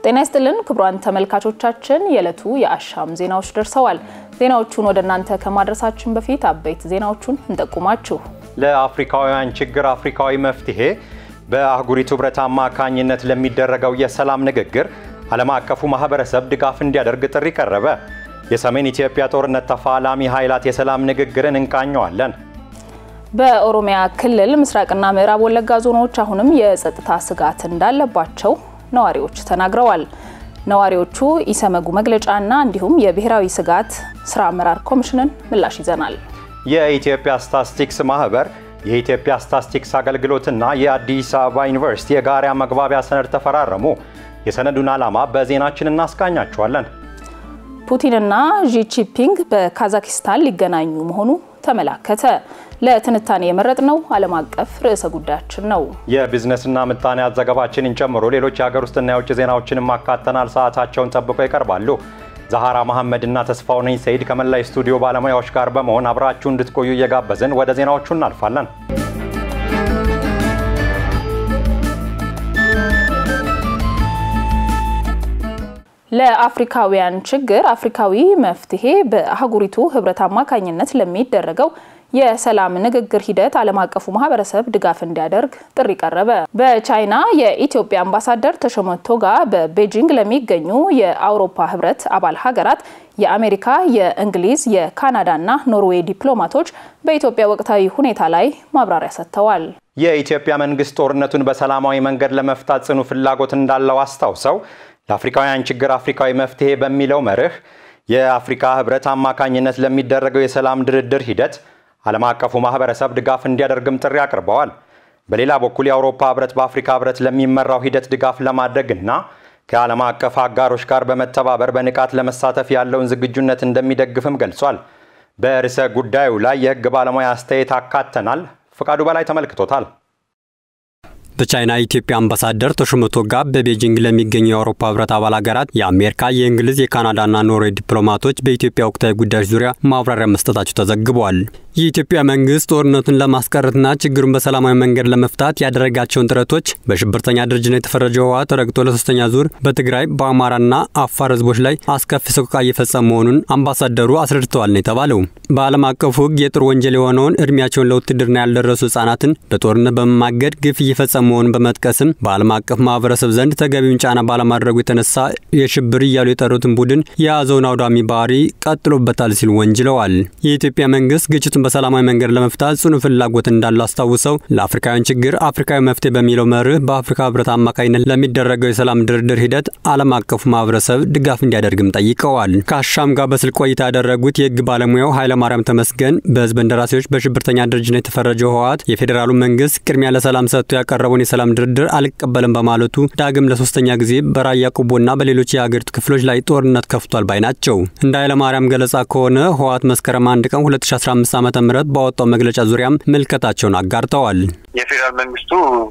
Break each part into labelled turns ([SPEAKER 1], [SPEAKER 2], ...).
[SPEAKER 1] ጤና ይስጥልን ክቡራን ተመልካቾቻችን የዕለቱ የአሻም ዜናዎች ደርሰዋል። ዜናዎቹን ወደ እናንተ ከማድረሳችን በፊት አበይት ዜናዎቹን እንጠቁማችሁ።
[SPEAKER 2] ለአፍሪካውያን ችግር አፍሪካዊ መፍትሄ በአህጉሪቱ ህብረት አማካኝነት ለሚደረገው የሰላም ንግግር ዓለም አቀፉ ማህበረሰብ ድጋፍ እንዲያደርግ ጥሪ ቀረበ። የሰሜን ኢትዮጵያ ጦርነት ተፋላሚ ኃይላት የሰላም ንግግርን እንቃኘዋለን።
[SPEAKER 1] በኦሮሚያ ክልል ምስራቅና ምዕራብ ወለጋ ዞኖች አሁንም የጸጥታ ስጋት እንዳለባቸው ነዋሪዎች ተናግረዋል። ነዋሪዎቹ ኢሰመጉ መግለጫና እንዲሁም የብሔራዊ ስጋት ስራ አመራር ኮሚሽንን ምላሽ ይዘናል።
[SPEAKER 2] የኢትዮጵያ ስታቲስቲክስ ማህበር የኢትዮጵያ ስታቲስቲክስ አገልግሎትና የአዲስ አበባ ዩኒቨርሲቲ የጋራ መግባቢያ ሰነድ ተፈራረሙ። የሰነዱን ዓላማ በዜናችን እናስቃኛችኋለን።
[SPEAKER 1] ፑቲንና ዢ ጂንፒንግ በካዛክስታን ሊገናኙ መሆኑ ተመላከተ። ለትንታኔ የመረጥነው ዓለም አቀፍ ርዕሰ ጉዳያችን ነው።
[SPEAKER 2] የቢዝነስና ምጣኔ ዘገባችንን ጨምሮ ሌሎች የሀገር ውስጥና የውጭ ዜናዎችንም አካተናል። ሰዓታቸውን ጠብቀው ይቀርባሉ። ዛሃራ መሐመድና ተስፋውነኝ ሰይድ ከመላይ ስቱዲዮ ባለሙያዎች ጋር በመሆን አብራችሁ እንድትቆዩ እየጋበዝን ወደ ዜናዎቹ እናልፋለን።
[SPEAKER 1] ለአፍሪካውያን ችግር አፍሪካዊ መፍትሄ በአህጉሪቱ ህብረት አማካኝነት ለሚደረገው የሰላም ንግግር ሂደት ዓለም አቀፉ ማህበረሰብ ድጋፍ እንዲያደርግ ጥሪ ቀረበ። በቻይና የኢትዮጵያ አምባሳደር ተሾመ ቶጋ በቤጂንግ ለሚገኙ የአውሮፓ ህብረት አባል ሀገራት የአሜሪካ፣ የእንግሊዝ፣ የካናዳና ኖርዌይ ዲፕሎማቶች በኢትዮጵያ ወቅታዊ ሁኔታ ላይ ማብራሪያ ሰጥተዋል።
[SPEAKER 2] የኢትዮጵያ መንግስት ጦርነቱን በሰላማዊ መንገድ ለመፍታት ጽኑ ፍላጎት እንዳለው አስታውሰው ለአፍሪካውያን ችግር አፍሪካዊ መፍትሄ በሚለው መርህ የአፍሪካ ህብረት አማካኝነት ለሚደረገው የሰላም ድርድር ሂደት ዓለም አቀፉ ማህበረሰብ ድጋፍ እንዲያደርግም ጥሪ አቅርበዋል። በሌላ በኩል የአውሮፓ ህብረት በአፍሪካ ህብረት ለሚመራው ሂደት ድጋፍ ለማድረግና ከዓለም አቀፍ አጋሮች ጋር በመተባበር በንቃት ለመሳተፍ ያለውን ዝግጁነት እንደሚደግፍም ገልጿል። በርዕሰ ጉዳዩ ላይ የህግ ባለሙያ አስተያየት አካተናል። ፍቃዱ በላይ ተመልክቶታል።
[SPEAKER 3] በቻይና የኢትዮጵያ አምባሳደር ተሾመ ቶጋ በቤጂንግ ለሚገኙ የአውሮፓ ህብረት አባል ሀገራት የአሜሪካ፣ የእንግሊዝ፣ የካናዳና ኖርዌይ ዲፕሎማቶች በኢትዮጵያ ወቅታዊ ጉዳዮች ዙሪያ ማብራሪያ መስጠታቸው ተዘግቧል። የኢትዮጵያ መንግስት ጦርነቱን ለማስቀረትና ችግሩን በሰላማዊ መንገድ ለመፍታት ያደረጋቸውን ጥረቶች በሽብርተኛ ድርጅት የተፈረጀው ህወሓት ተረግጦ ለሶስተኛ ዙር በትግራይ በአማራና አፋር ህዝቦች ላይ አስከፊ ሰቆቃ እየፈጸመ መሆኑን አምባሳደሩ አስረድተዋል ነው የተባለው። በዓለም አቀፉ ህግ የጦር ወንጀል የሆነውን እድሜያቸውን ለውትድርና ያልደረሱ ህጻናትን በጦርነት በመማገድ ግፍ እየፈጸመ መሆኑን በመጥቀስም በዓለም አቀፍ ማህበረሰብ ዘንድ ተገቢውን ጫና ባለማድረጉ የተነሳ የሽብር እያሉ የጠሩትን ቡድን የያዘውን አውዳሚ ባህሪ ቀጥሎበታል ሲሉ ወንጅለዋል። የኢትዮጵያ መንግስት ግጭቱን በሰላማዊ መንገድ ለመፍታት ጽኑ ፍላጎት እንዳለው አስታውሰው ለአፍሪካውያን ችግር አፍሪካዊ መፍትሄ በሚለው መርህ በአፍሪካ ህብረት አማካኝነት ለሚደረገው የሰላም ድርድር ሂደት ዓለም አቀፉ ማህበረሰብ ድጋፍ እንዲያደርግም ጠይቀዋል። ከአሻም ጋር በስልክ ቆይታ ያደረጉት የህግ ባለሙያው ኃይለማርያም ተመስገን በህዝብ እንደራሴዎች በሽብርተኛ ድርጅት የተፈረጀው ህወሓት የፌዴራሉ መንግስት ቅድሚያ ለሰላም ሰጥቶ ያቀረበውን የሰላም ድርድር አልቀበልም በማለቱ ዳግም ለሶስተኛ ጊዜ በራያ ቆቦና በሌሎች የሀገሪቱ ክፍሎች ላይ ጦርነት ከፍቷል ባይ ናቸው። እንደ ኃይለማርያም ገለጻ ከሆነ ህወሓት መስከረም 1 ቀን 2015 ዓ.ም ባወጣው መግለጫ ዙሪያም መልከታቸውን አጋርተዋል።
[SPEAKER 4] የፌዴራል መንግስቱ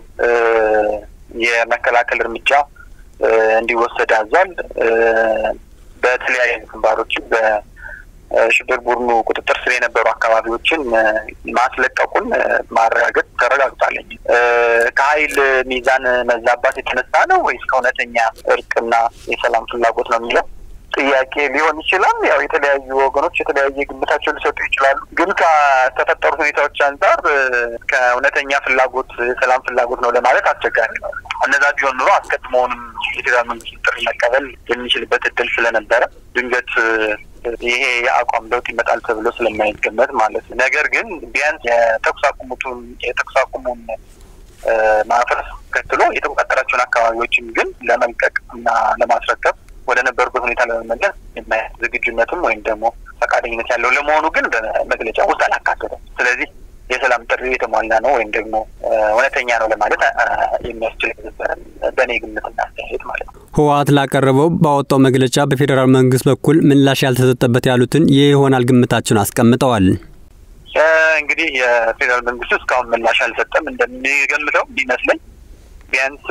[SPEAKER 4] የመከላከል እርምጃ እንዲወሰድ አዟል። በተለያዩ ግንባሮች በሽብር ቡድኑ ቁጥጥር ስር የነበሩ አካባቢዎችን ማስለቀቁን ማረጋገጥ ተረጋግጧል። ከኃይል ሚዛን መዛባት የተነሳ ነው ወይስ ከእውነተኛ እርቅና የሰላም ፍላጎት ነው የሚለው ጥያቄ ሊሆን ይችላል። ያው የተለያዩ ወገኖች የተለያየ ግምታቸውን ሊሰጡ ይችላሉ። ግን ከተፈጠሩ ሁኔታዎች አንፃር ከእውነተኛ ፍላጎት የሰላም ፍላጎት ነው ለማለት አስቸጋሪ ነው። እነዛ ቢሆን ኑሮ አስቀድሞውንም የፌዴራል መንግስት ጥሪ መቀበል የሚችልበት እድል ስለነበረ ድንገት ይሄ የአቋም ለውጥ ይመጣል ተብሎ ስለማይገመት ማለት ነው። ነገር ግን ቢያንስ የተኩስ አቁሙን ማፍረስ ከትሎ የተቆጣጠራቸውን አካባቢዎችን ግን ለመልቀቅ እና ለማስረከብ ወደ ነበርበት ሁኔታ ለመመለስ ዝግጁነትም ወይም ደግሞ ፈቃደኝነት ያለው ለመሆኑ ግን በመግለጫ ውስጥ አላካተተም። ስለዚህ የሰላም ጥሪ የተሟላ ነው ወይም ደግሞ እውነተኛ ነው ለማለት የሚያስችል በኔ ግምትና አስተያየት ማለት ነው።
[SPEAKER 3] ህወሓት ላቀረበው ባወጣው መግለጫ በፌዴራል መንግስት በኩል ምላሽ ያልተሰጠበት ያሉትን የይሆናል ግምታቸውን አስቀምጠዋል።
[SPEAKER 4] እንግዲህ የፌዴራል መንግስት እስካሁን ምላሽ አልሰጠም እንደሚገምተው ቢመስለኝ ቢያንስ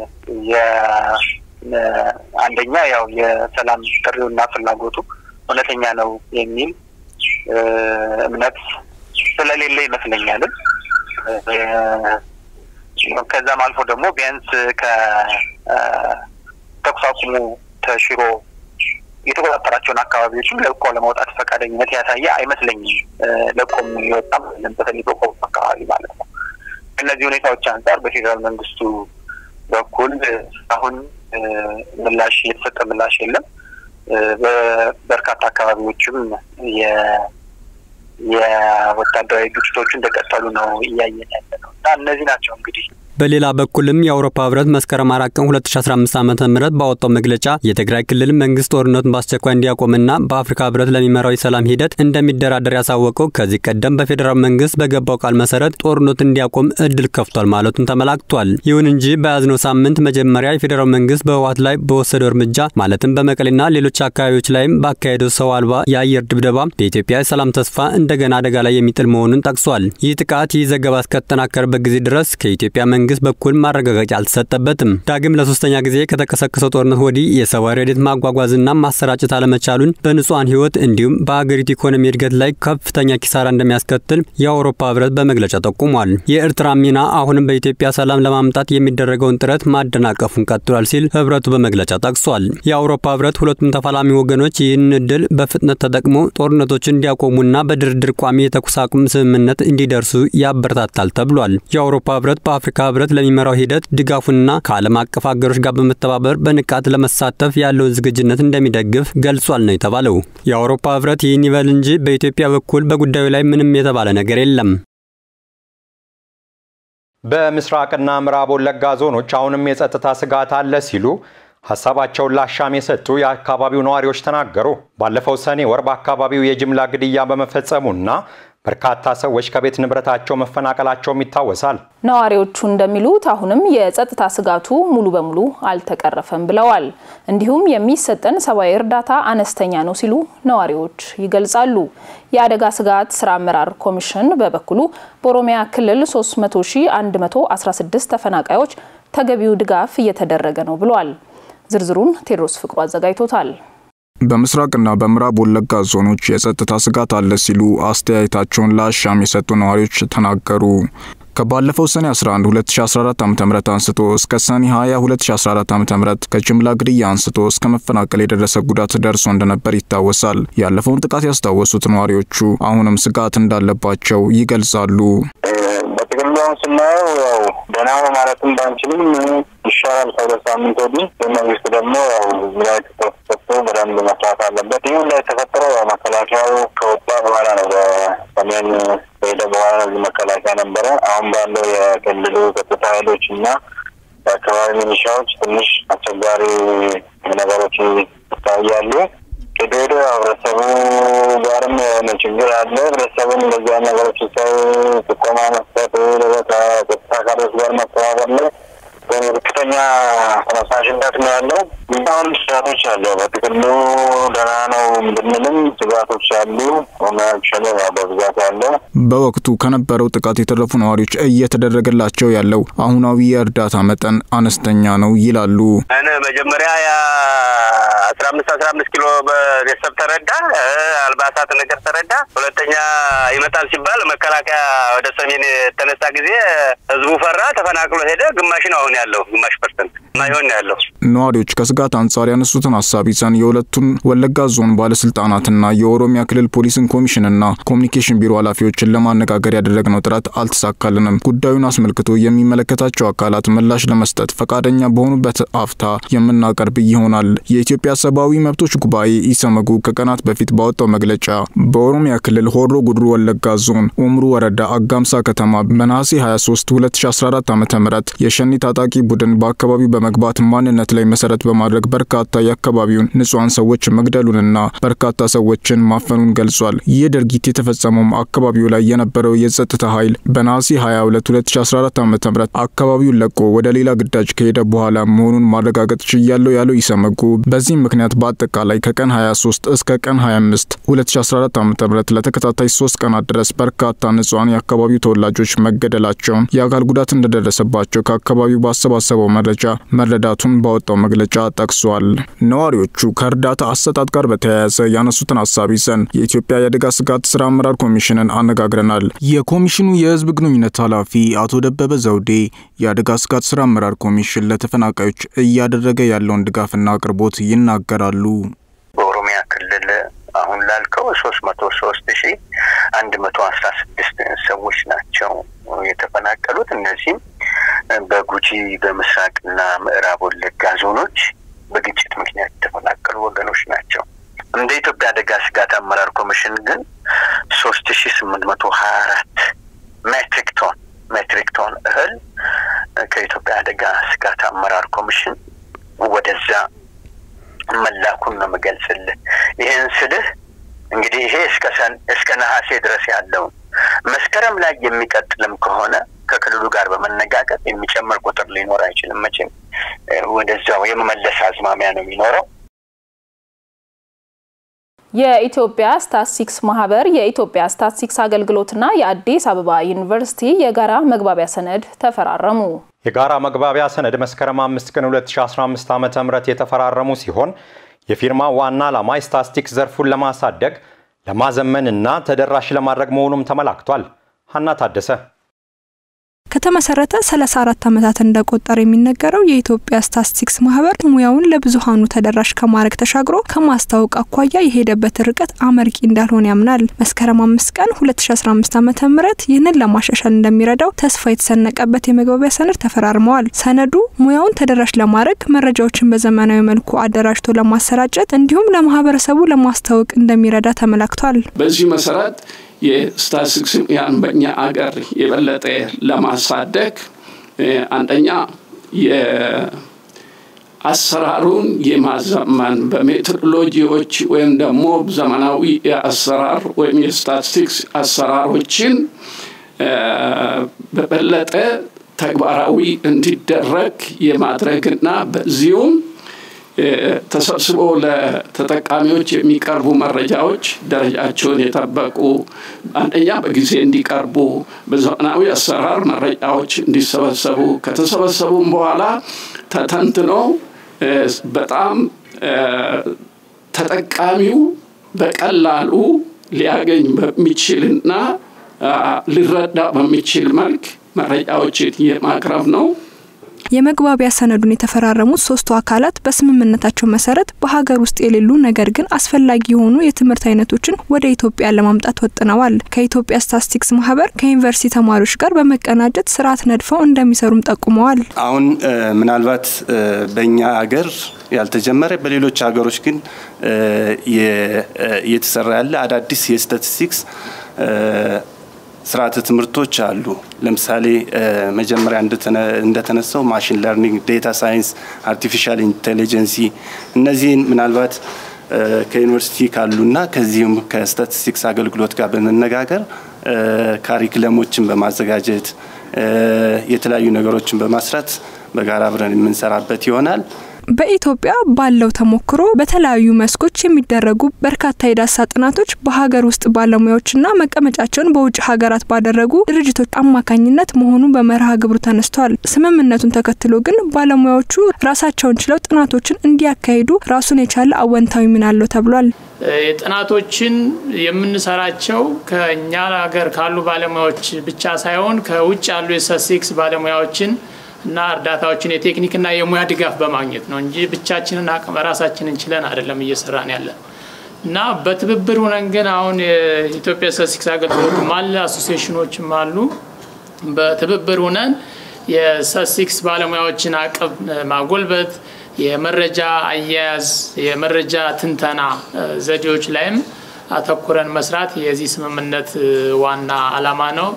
[SPEAKER 4] አንደኛ ያው የሰላም ጥሪውና ፍላጎቱ እውነተኛ ነው የሚል እምነት ስለሌለ ይመስለኛል። ከዛም አልፎ ደግሞ ቢያንስ ከተኩስ ተኩስ አቁሙ ተሽሮ የተቆጣጠራቸውን አካባቢዎችን ለቆ ለመውጣት ፈቃደኝነት ያሳየ አይመስለኝም። ለቆም ይወጣም ለምሳሌ በቆም አካባቢ ማለት ነው። እነዚህ ሁኔታዎች አንፃር በፌደራል መንግስቱ በኩል አሁን ምላሽ የተሰጠ ምላሽ የለም። በበርካታ አካባቢዎችም የወታደራዊ ግጭቶች እንደቀጠሉ ነው እያየን ያለነው እና እነዚህ ናቸው እንግዲህ።
[SPEAKER 3] በሌላ በኩልም የአውሮፓ ህብረት መስከረም 4 ቀን 2015 ዓ.ም ባወጣው መግለጫ የትግራይ ክልል መንግስት ጦርነቱን በአስቸኳይ እንዲያቆምና በአፍሪካ ህብረት ለሚመራው የሰላም ሂደት እንደሚደራደር ያሳወቀው ከዚህ ቀደም በፌደራል መንግስት በገባው ቃል መሰረት ጦርነቱን እንዲያቆም እድል ከፍቷል ማለቱን ተመላክቷል። ይሁን እንጂ በያዝነው ሳምንት መጀመሪያ የፌደራል መንግስት በህወሓት ላይ በወሰደው እርምጃ ማለትም በመቀሌና ሌሎች አካባቢዎች ላይም ባካሄደው ሰው አልባ የአየር ድብደባ በኢትዮጵያ የሰላም ተስፋ እንደገና አደጋ ላይ የሚጥል መሆኑን ጠቅሷል። ይህ ጥቃት ዘገባ እስከተጠናከረበት ጊዜ ድረስ ከኢትዮጵያ መንግስት በኩል ማረጋገጫ አልተሰጠበትም። ዳግም ለሶስተኛ ጊዜ ከተቀሰቀሰው ጦርነት ወዲህ የሰብአዊ ረድኤት ማጓጓዝና ማሰራጨት አለመቻሉን በንጹሃን ህይወት እንዲሁም በአገሪቱ ኢኮኖሚ እድገት ላይ ከፍተኛ ኪሳራ እንደሚያስከትል የአውሮፓ ህብረት በመግለጫ ጠቁሟል። የኤርትራ ሚና አሁንም በኢትዮጵያ ሰላም ለማምጣት የሚደረገውን ጥረት ማደናቀፉን ቀጥሏል ሲል ህብረቱ በመግለጫ ጠቅሷል። የአውሮፓ ህብረት ሁለቱም ተፋላሚ ወገኖች ይህንን እድል በፍጥነት ተጠቅሞ ጦርነቶችን እንዲያቆሙና በድርድር ቋሚ የተኩስ አቁም ስምምነት እንዲደርሱ ያበረታታል ተብሏል። የአውሮፓ ህብረት በአፍሪካ ህብረት ለሚመራው ሂደት ድጋፉንና ከዓለም አቀፍ አገሮች ጋር በመተባበር በንቃት ለመሳተፍ ያለውን ዝግጁነት እንደሚደግፍ ገልጿል ነው የተባለው። የአውሮፓ ህብረት ይህን ይበል እንጂ በኢትዮጵያ በኩል በጉዳዩ ላይ ምንም የተባለ ነገር የለም።
[SPEAKER 2] በምስራቅና ምዕራብ ወለጋ ዞኖች አሁንም የጸጥታ ስጋት አለ ሲሉ ሐሳባቸውን ለአሻም የሰጡ የአካባቢው ነዋሪዎች ተናገሩ። ባለፈው ሰኔ ወር በአካባቢው የጅምላ ግድያ በመፈጸሙና በርካታ ሰዎች ከቤት ንብረታቸው መፈናቀላቸውም ይታወሳል።
[SPEAKER 1] ነዋሪዎቹ እንደሚሉት አሁንም የጸጥታ ስጋቱ ሙሉ በሙሉ አልተቀረፈም ብለዋል። እንዲሁም የሚሰጠን ሰብአዊ እርዳታ አነስተኛ ነው ሲሉ ነዋሪዎች ይገልጻሉ። የአደጋ ስጋት ስራ አመራር ኮሚሽን በበኩሉ በኦሮሚያ ክልል 300,116 ተፈናቃዮች ተገቢው ድጋፍ እየተደረገ ነው ብሏል። ዝርዝሩን ቴድሮስ ፍቅሩ አዘጋጅቶታል።
[SPEAKER 5] በምስራቅና በምዕራብ ወለጋ ዞኖች የጸጥታ ስጋት አለ ሲሉ አስተያየታቸውን ለአሻም የሰጡ ነዋሪዎች ተናገሩ። ከባለፈው ሰኔ 11 2014 ዓ.ም አንስቶ እስከ ሰኔ 20 2014 ዓ.ም ከጅምላ ግድያ አንስቶ እስከ መፈናቀል የደረሰ ጉዳት ደርሶ እንደነበር ይታወሳል። ያለፈውን ጥቃት ያስታወሱት ነዋሪዎቹ አሁንም ስጋት እንዳለባቸው ይገልጻሉ።
[SPEAKER 4] በትግሉን ስናየው ያው ደህና ማለትም ባንችልም ይሻላል ከሳምንት ወዲህ መንግስት ደግሞ ያው ላይ ተፈጥሮ በደንብ መስራት አለበት። ይሄን ላይ ተፈጥሮ መከላከያው ከወጣ በኋላ ነው በሰሜን ሄደ በኋላ ነው መከላከያ ነበረ። አሁን ባለው የክልሉ ጸጥታ ኃይሎችና የአካባቢ ሚሊሻዎች ትንሽ አስቸጋሪ ነገሮች ይታያሉ። ከደዶ ህብረተሰቡ ጋርም የሆነ ችግር አለ። ህብረተሰቡን እንደዚህ አይነት ነገሮች ሲታይ ጥቆማ መስጠት ለጸጥታ አካሎች ጋር መተባበር ነው። ከፍተኛ ተነሳሽነት ነው ያለው። አሁን ስጋቶች አሉ። በጥቅሉ ደህና ነው ብንልም ስጋቶች አሉ። ሆናቸለ በብዛት አለ። በወቅቱ ከነበረው ጥቃት የተረፉ ነዋሪዎች እየተደረገላቸው ያለው አሁናዊ የእርዳታ መጠን አነስተኛ ነው ይላሉ። እኔ መጀመሪያ 15 ኪሎ በቤተሰብ ተረዳ፣ አልባሳት ነገር ተረዳ። ሁለተኛ ይመጣል ሲባል መከላከያ ወደ ሰሜን ተነሳ ጊዜ ህዝቡ ፈራ፣ ተፈናቅሎ ሄደ። ግማሽ ነው አሁን ያለው፣ ግማሽ ፐርሰንት ማይሆን ያለው።
[SPEAKER 5] ነዋሪዎች ከስጋት አንጻር ያነሱትን ሐሳብ ይዘን የሁለቱን ወለጋ ዞን ባለስልጣናትና የኦሮሚያ ክልል ፖሊስን ኮሚሽንና ኮሙኒኬሽን ቢሮ ኃላፊዎችን ለማነጋገር ያደረግነው ጥረት አልተሳካልንም። ጉዳዩን አስመልክቶ የሚመለከታቸው አካላት ምላሽ ለመስጠት ፈቃደኛ በሆኑበት አፍታ የምናቀርብ ይሆናል። የኢትዮጵያ ሰብአዊ መብቶች ጉባኤ ኢሰመጉ ከቀናት በፊት ባወጣው መግለጫ በኦሮሚያ ክልል ሆሮ ጉድሩ ወለጋ ዞን ኡምሩ ወረዳ አጋምሳ ከተማ በነሐሴ 23 2014 ዓ.ም የሸኒ ታጣቂ ቡድን በአካባቢው በመግባት ማንነት ላይ መሰረት በማድረግ በርካታ የአካባቢውን ንጹሃን ሰዎች መግደሉንና በርካታ ሰዎችን ማፈኑን ገልጿል። ይህ ድርጊት የተፈጸመው አካባቢው ላይ የነበረው የጸጥታ ኃይል በነሐሴ 22 2014 ዓ.ም አካባቢውን ለቆ ወደ ሌላ ግዳጅ ከሄደ በኋላ መሆኑን ማረጋገጥ ችያለው ያለው ኢሰመጉ በዚህ ምክንያት በአጠቃላይ ከቀን 23 እስከ ቀን 25 2014 ዓ.ም ለተከታታይ 3 ቀናት ድረስ በርካታ ንጹሃን የአካባቢው ተወላጆች መገደላቸውን፣ የአካል ጉዳት እንደደረሰባቸው ከአካባቢው ባሰባሰበው መረጃ መረዳቱን ባወጣው መግለጫ ጠቅሷል። ነዋሪዎቹ ከእርዳታ አሰጣጥ ጋር በተያያዘ ያነሱትን ሐሳብ ይዘን የኢትዮጵያ የአደጋ ስጋት ስራ አመራር ኮሚሽንን አነጋግረናል። የኮሚሽኑ የህዝብ ግንኙነት ኃላፊ አቶ ደበበ ዘውዴ የአደጋ ስጋት ስራ አመራር ኮሚሽን ለተፈናቃዮች እያደረገ ያለውን ድጋፍና አቅርቦት ይናገራሉ።
[SPEAKER 4] በኦሮሚያ ክልል አሁን ላልከው 33116 ሰዎች ናቸው የተፈናቀሉት። እነዚህም በጉጂ በምስራቅና ምዕራብ ወለጋ ዞኖች በግጭት ምክንያት የተፈናቀሉ ወገኖች ናቸው። እንደ ኢትዮጵያ አደጋ ስጋት አመራር ኮሚሽን ግን 3824 ሜትሪክ ቶን እህል ከኢትዮጵያ አደጋ ስጋት አመራር ኮሚሽን ወደዛ መላኩን ነው መገልጽልህ። ይሄን ስልህ እንግዲህ ይሄ እስከ ነሐሴ ድረስ ያለው መስከረም ላይ የሚቀጥልም ከሆነ ከክልሉ ጋር በመነጋገር የሚጨምር ቁጥር ሊኖር አይችልም። መቼም ወደዛው የመመለስ አዝማሚያ ነው የሚኖረው።
[SPEAKER 1] የኢትዮጵያ ስታትስቲክስ ማህበር የኢትዮጵያ ስታትስቲክስ አገልግሎትና የአዲስ አበባ ዩኒቨርሲቲ የጋራ መግባቢያ ሰነድ ተፈራረሙ።
[SPEAKER 2] የጋራ መግባቢያ ሰነድ መስከረም 5 ቀን 2015 ዓ.ም የተፈራረሙ ሲሆን የፊርማው ዋና ዓላማ ስታትስቲክስ ዘርፉን ለማሳደግ ለማዘመንና ተደራሽ ለማድረግ መሆኑም ተመላክቷል። ሀና ታደሰ
[SPEAKER 6] ከተመሰረተ 34 ዓመታት እንደቆጠረ የሚነገረው የኢትዮጵያ ስታትስቲክስ ማህበር ሙያውን ለብዙሃኑ ተደራሽ ከማድረግ ተሻግሮ ከማስተዋወቅ አኳያ የሄደበት ርቀት አመርቂ እንዳልሆነ ያምናል። መስከረም 5 ቀን 2015 ዓ.ም ይህንን ለማሻሻል እንደሚረዳው ተስፋ የተሰነቀበት የመግባቢያ ሰነድ ተፈራርመዋል። ሰነዱ ሙያውን ተደራሽ ለማድረግ መረጃዎችን በዘመናዊ መልኩ አደራጅቶ ለማሰራጨት እንዲሁም ለማህበረሰቡ ለማስተዋወቅ እንደሚረዳ ተመላክቷል።
[SPEAKER 7] በዚህ መሰረት የስታትስቲክስ በእኛ አገር የበለጠ ለማሳደግ አንደኛ የአሰራሩን የማዘመን በሜትሮሎጂዎች ወይም ደግሞ ዘመናዊ የአሰራር ወይም የስታትስቲክስ አሰራሮችን በበለጠ ተግባራዊ እንዲደረግ የማድረግና በዚሁም ተሰብስቦ ለተጠቃሚዎች የሚቀርቡ መረጃዎች ደረጃቸውን የጠበቁ አንደኛ በጊዜ እንዲቀርቡ በዘመናዊ አሰራር መረጃዎች እንዲሰበሰቡ ከተሰበሰቡም በኋላ ተተንትኖ በጣም ተጠቃሚው በቀላሉ ሊያገኝ በሚችልና ሊረዳ በሚችል መልክ መረጃዎችን የማቅረብ ነው።
[SPEAKER 6] የመግባቢያ ሰነዱን የተፈራረሙት ሶስቱ አካላት በስምምነታቸው መሰረት በሀገር ውስጥ የሌሉ ነገር ግን አስፈላጊ የሆኑ የትምህርት አይነቶችን ወደ ኢትዮጵያ ለማምጣት ወጥነዋል። ከኢትዮጵያ ስታትስቲክስ ማህበር ከዩኒቨርሲቲ ተማሪዎች ጋር በመቀናጀት ስርዓት ነድፈው እንደሚሰሩም ጠቁመዋል።
[SPEAKER 8] አሁን ምናልባት በእኛ ሀገር ያልተጀመረ በሌሎች ሀገሮች ግን የተሰራ ያለ አዳዲስ የስታትስቲክስ ስርዓተ ትምህርቶች አሉ። ለምሳሌ መጀመሪያ እንደተነሳው ማሽን ለርኒንግ፣ ዴታ ሳይንስ፣ አርቲፊሻል ኢንተለጀንሲ እነዚህን ምናልባት ከዩኒቨርሲቲ ካሉና ከዚህም ከስታቲስቲክስ አገልግሎት ጋር በመነጋገር ካሪኩለሞችን በማዘጋጀት የተለያዩ ነገሮችን በማስራት በጋራ አብረን የምንሰራበት ይሆናል።
[SPEAKER 6] በኢትዮጵያ ባለው ተሞክሮ በተለያዩ መስኮች የሚደረጉ በርካታ የዳሳ ጥናቶች በሀገር ውስጥ ባለሙያዎችና መቀመጫቸውን በውጭ ሀገራት ባደረጉ ድርጅቶች አማካኝነት መሆኑን በመርሃ ግብሩ ተነስቷል። ስምምነቱን ተከትሎ ግን ባለሙያዎቹ ራሳቸውን ችለው ጥናቶችን እንዲያካሂዱ ራሱን የቻለ አወንታዊ ሚና አለው ተብሏል።
[SPEAKER 9] ጥናቶችን የምንሰራቸው ከኛ ሀገር ካሉ ባለሙያዎች ብቻ ሳይሆን ከውጭ ያሉ የስታትስቲክስ ባለሙያዎችን እና እርዳታዎችን የቴክኒክና የሙያ ድጋፍ በማግኘት ነው እንጂ ብቻችንን አቅም ራሳችንን ችለን አይደለም እየሰራን ያለን እና በትብብር ሆነን ግን አሁን የኢትዮጵያ ስታትስቲክስ አገልግሎት ማለ አሶሲዬሽኖችም አሉ። በትብብር ሆነን የስታትስቲክስ ባለሙያዎችን አቅም ማጎልበት፣ የመረጃ አያያዝ፣ የመረጃ ትንተና ዘዴዎች ላይም አተኩረን መስራት የዚህ ስምምነት ዋና ዓላማ ነው።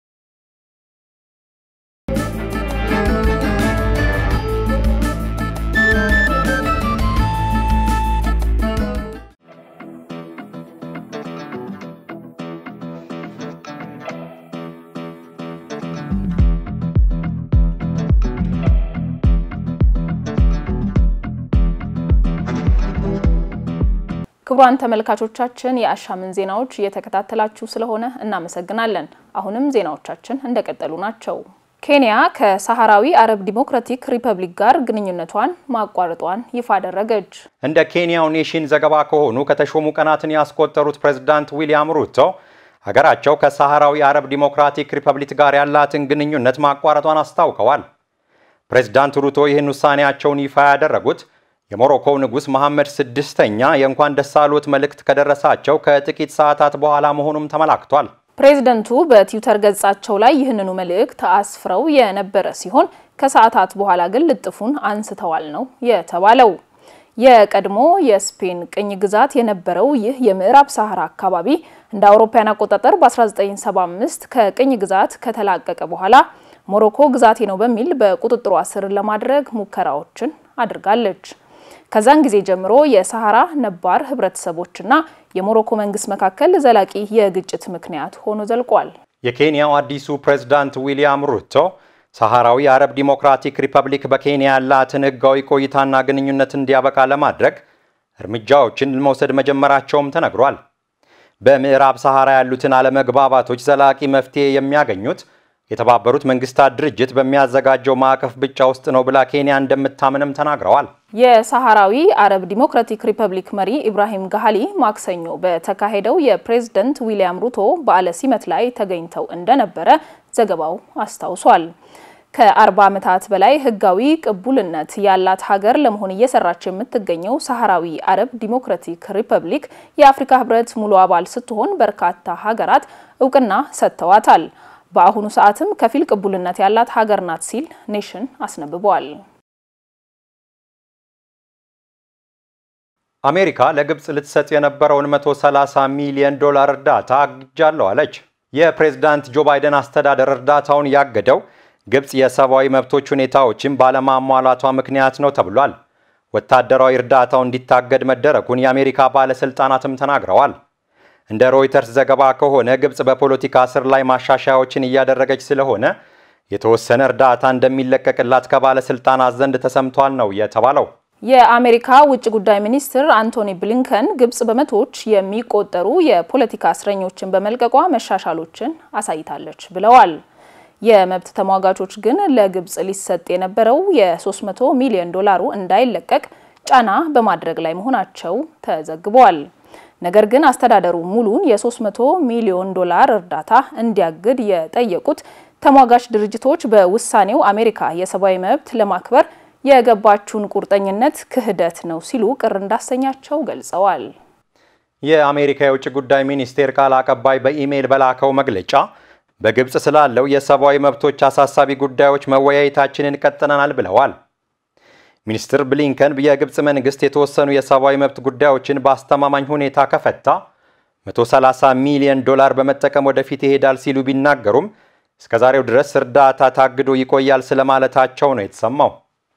[SPEAKER 1] ክቡራን ተመልካቾቻችን የአሻምን ዜናዎች እየተከታተላችሁ ስለሆነ እናመሰግናለን። አሁንም ዜናዎቻችን እንደቀጠሉ ናቸው። ኬንያ ከሳሃራዊ አረብ ዲሞክራቲክ ሪፐብሊክ ጋር ግንኙነቷን ማቋረጧን ይፋ አደረገች።
[SPEAKER 2] እንደ ኬንያው ኔሽን ዘገባ ከሆኑ ከተሾሙ ቀናትን ያስቆጠሩት ፕሬዝዳንት ዊሊያም ሩቶ ሀገራቸው ከሳሃራዊ አረብ ዲሞክራቲክ ሪፐብሊክ ጋር ያላትን ግንኙነት ማቋረጧን አስታውቀዋል። ፕሬዝዳንት ሩቶ ይህን ውሳኔያቸውን ይፋ ያደረጉት የሞሮኮው ንጉስ መሐመድ ስድስተኛ የእንኳን ደስ አሎት መልእክት ከደረሳቸው ከጥቂት ሰዓታት በኋላ መሆኑም ተመላክቷል።
[SPEAKER 1] ፕሬዝዳንቱ በትዊተር ገጻቸው ላይ ይህንኑ መልእክት አስፍረው የነበረ ሲሆን ከሰዓታት በኋላ ግን ልጥፉን አንስተዋል ነው የተባለው። የቀድሞ የስፔን ቅኝ ግዛት የነበረው ይህ የምዕራብ ሳሃራ አካባቢ እንደ አውሮፓውያን አቆጣጠር በ1975 ከቅኝ ግዛት ከተላቀቀ በኋላ ሞሮኮ ግዛቴ ነው በሚል በቁጥጥሯ ስር ለማድረግ ሙከራዎችን አድርጋለች። ከዛን ጊዜ ጀምሮ የሳሃራ ነባር ህብረተሰቦችና የሞሮኮ መንግስት መካከል ዘላቂ የግጭት ምክንያት ሆኖ ዘልቋል።
[SPEAKER 2] የኬንያው አዲሱ ፕሬዝዳንት ዊሊያም ሩቶ ሳሃራዊ አረብ ዲሞክራቲክ ሪፐብሊክ በኬንያ ያላትን ህጋዊ ቆይታና ግንኙነት እንዲያበቃ ለማድረግ እርምጃዎችን መውሰድ መጀመራቸውም ተነግሯል። በምዕራብ ሳሃራ ያሉትን አለመግባባቶች ዘላቂ መፍትሄ የሚያገኙት የተባበሩት መንግስታት ድርጅት በሚያዘጋጀው ማዕቀፍ ብቻ ውስጥ ነው ብላ ኬንያ እንደምታምንም ተናግረዋል።
[SPEAKER 1] የሳሃራዊ አረብ ዲሞክራቲክ ሪፐብሊክ መሪ ኢብራሂም ጋሃሊ ማክሰኞ በተካሄደው የፕሬዝዳንት ዊሊያም ሩቶ በዓለ ሲመት ላይ ተገኝተው እንደነበረ ዘገባው አስታውሷል። ከ40 ዓመታት በላይ ህጋዊ ቅቡልነት ያላት ሀገር ለመሆን እየሰራች የምትገኘው ሳሃራዊ አረብ ዲሞክራቲክ ሪፐብሊክ የአፍሪካ ህብረት ሙሉ አባል ስትሆን በርካታ ሀገራት እውቅና ሰጥተዋታል። በአሁኑ ሰዓትም ከፊል ቅቡልነት ያላት ሀገር ናት ሲል ኔሽን አስነብቧል።
[SPEAKER 2] አሜሪካ ለግብጽ ልትሰጥ የነበረውን $130 ሚሊዮን እርዳታ አግጃለሁ አለች። የፕሬዝዳንት ጆ ባይደን አስተዳደር እርዳታውን ያገደው ግብጽ የሰብአዊ መብቶች ሁኔታዎችን ባለማሟላቷ ምክንያት ነው ተብሏል። ወታደራዊ እርዳታው እንዲታገድ መደረጉን የአሜሪካ ባለስልጣናትም ተናግረዋል። እንደ ሮይተርስ ዘገባ ከሆነ ግብጽ በፖለቲካ ስር ላይ ማሻሻያዎችን እያደረገች ስለሆነ የተወሰነ እርዳታ እንደሚለቀቅላት ከባለስልጣናት ዘንድ ተሰምቷል ነው የተባለው።
[SPEAKER 1] የአሜሪካ ውጭ ጉዳይ ሚኒስትር አንቶኒ ብሊንከን ግብጽ በመቶዎች የሚቆጠሩ የፖለቲካ እስረኞችን በመልቀቋ መሻሻሎችን አሳይታለች ብለዋል። የመብት ተሟጋቾች ግን ለግብጽ ሊሰጥ የነበረው የ$300 ሚሊዮን እንዳይለቀቅ ጫና በማድረግ ላይ መሆናቸው ተዘግቧል። ነገር ግን አስተዳደሩ ሙሉን የ$300 ሚሊዮን እርዳታ እንዲያግድ የጠየቁት ተሟጋች ድርጅቶች በውሳኔው አሜሪካ የሰብአዊ መብት ለማክበር የገባችውን ቁርጠኝነት ክህደት ነው ሲሉ ቅር እንዳሰኛቸው ገልጸዋል።
[SPEAKER 2] የአሜሪካ የውጭ ጉዳይ ሚኒስቴር ቃል አቀባይ በኢሜይል በላከው መግለጫ በግብጽ ስላለው የሰብአዊ መብቶች አሳሳቢ ጉዳዮች መወያየታችንን ቀጥለናል ብለዋል። ሚኒስትር ብሊንከን የግብጽ መንግስት የተወሰኑ የሰብአዊ መብት ጉዳዮችን በአስተማማኝ ሁኔታ ከፈታ $130 ሚሊዮን በመጠቀም ወደፊት ይሄዳል ሲሉ ቢናገሩም እስከዛሬው ድረስ እርዳታ ታግዶ ይቆያል ስለማለታቸው ነው የተሰማው።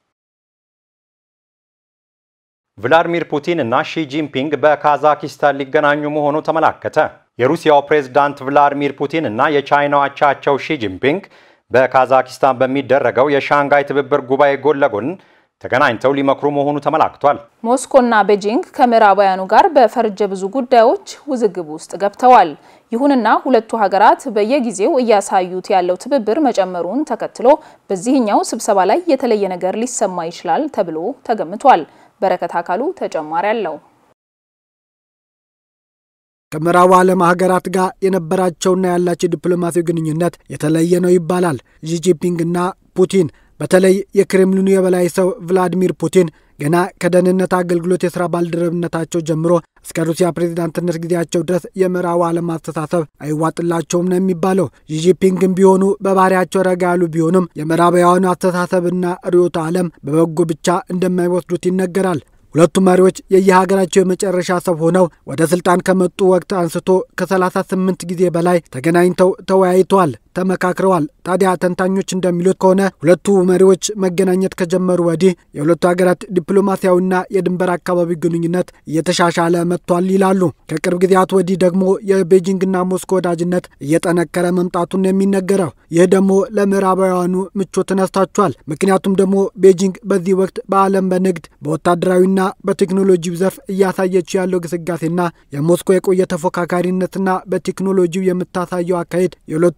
[SPEAKER 2] ቭላድሚር ፑቲን እና ሺ ጂንፒንግ በካዛኪስታን ሊገናኙ መሆኑ ተመላከተ። የሩሲያው ፕሬዝዳንት ቭላድሚር ፑቲን እና የቻይናው አቻቸው ሺ ጂንፒንግ በካዛኪስታን በሚደረገው የሻንጋይ ትብብር ጉባኤ ጎን ለጎን ተገናኝተው ሊመክሩ መሆኑ ተመላክቷል።
[SPEAKER 1] ሞስኮና ቤጂንግ ከምዕራባውያኑ ጋር በፈርጀ ብዙ ጉዳዮች ውዝግብ ውስጥ ገብተዋል። ይሁንና ሁለቱ ሀገራት በየጊዜው እያሳዩት ያለው ትብብር መጨመሩን ተከትሎ በዚህኛው ስብሰባ ላይ የተለየ ነገር ሊሰማ ይችላል ተብሎ ተገምቷል። በረከት አካሉ ተጨማሪ አለው።
[SPEAKER 10] ከምዕራቡ ዓለም ሀገራት ጋር የነበራቸውና ያላቸው ዲፕሎማሲያዊ ግንኙነት የተለየ ነው ይባላል። ሺ ጂንፒንግ እና ፑቲን በተለይ የክሬምሊኑ የበላይ ሰው ቭላድሚር ፑቲን ገና ከደህንነት አገልግሎት የሥራ ባልደረብነታቸው ጀምሮ እስከ ሩሲያ ፕሬዝዳንትነት ጊዜያቸው ድረስ የምዕራቡ ዓለም አስተሳሰብ አይዋጥላቸውም ነው የሚባለው። ሺ ጂንፒንግም ቢሆኑ በባህሪያቸው ረጋ ያሉ ቢሆኑም የምዕራባውያኑ አስተሳሰብና ርዕዮተ ዓለም በበጎ ብቻ እንደማይወስዱት ይነገራል። ሁለቱ መሪዎች የየሀገራቸው የመጨረሻ ሰው ሆነው ወደ ስልጣን ከመጡ ወቅት አንስቶ ከ38 ጊዜ በላይ ተገናኝተው ተወያይተዋል፣ ተመካክረዋል። ታዲያ ተንታኞች እንደሚሉት ከሆነ ሁለቱ መሪዎች መገናኘት ከጀመሩ ወዲህ የሁለቱ ሀገራት ዲፕሎማሲያዊና የድንበር አካባቢ ግንኙነት እየተሻሻለ መጥቷል ይላሉ። ከቅርብ ጊዜያት ወዲህ ደግሞ የቤጂንግና ሞስኮ ወዳጅነት እየጠነከረ መምጣቱን የሚነገረው። ይህ ደግሞ ለምዕራባውያኑ ምቾት ነስቷቸዋል። ምክንያቱም ደግሞ ቤጂንግ በዚህ ወቅት በዓለም በንግድ በወታደራዊና በቴክኖሎጂው ዘርፍ እያሳየች ያለው ግስጋሴና የሞስኮ የቆየ ተፎካካሪነትና በቴክኖሎጂው የምታሳየው አካሄድ የሁለቱ ውህደት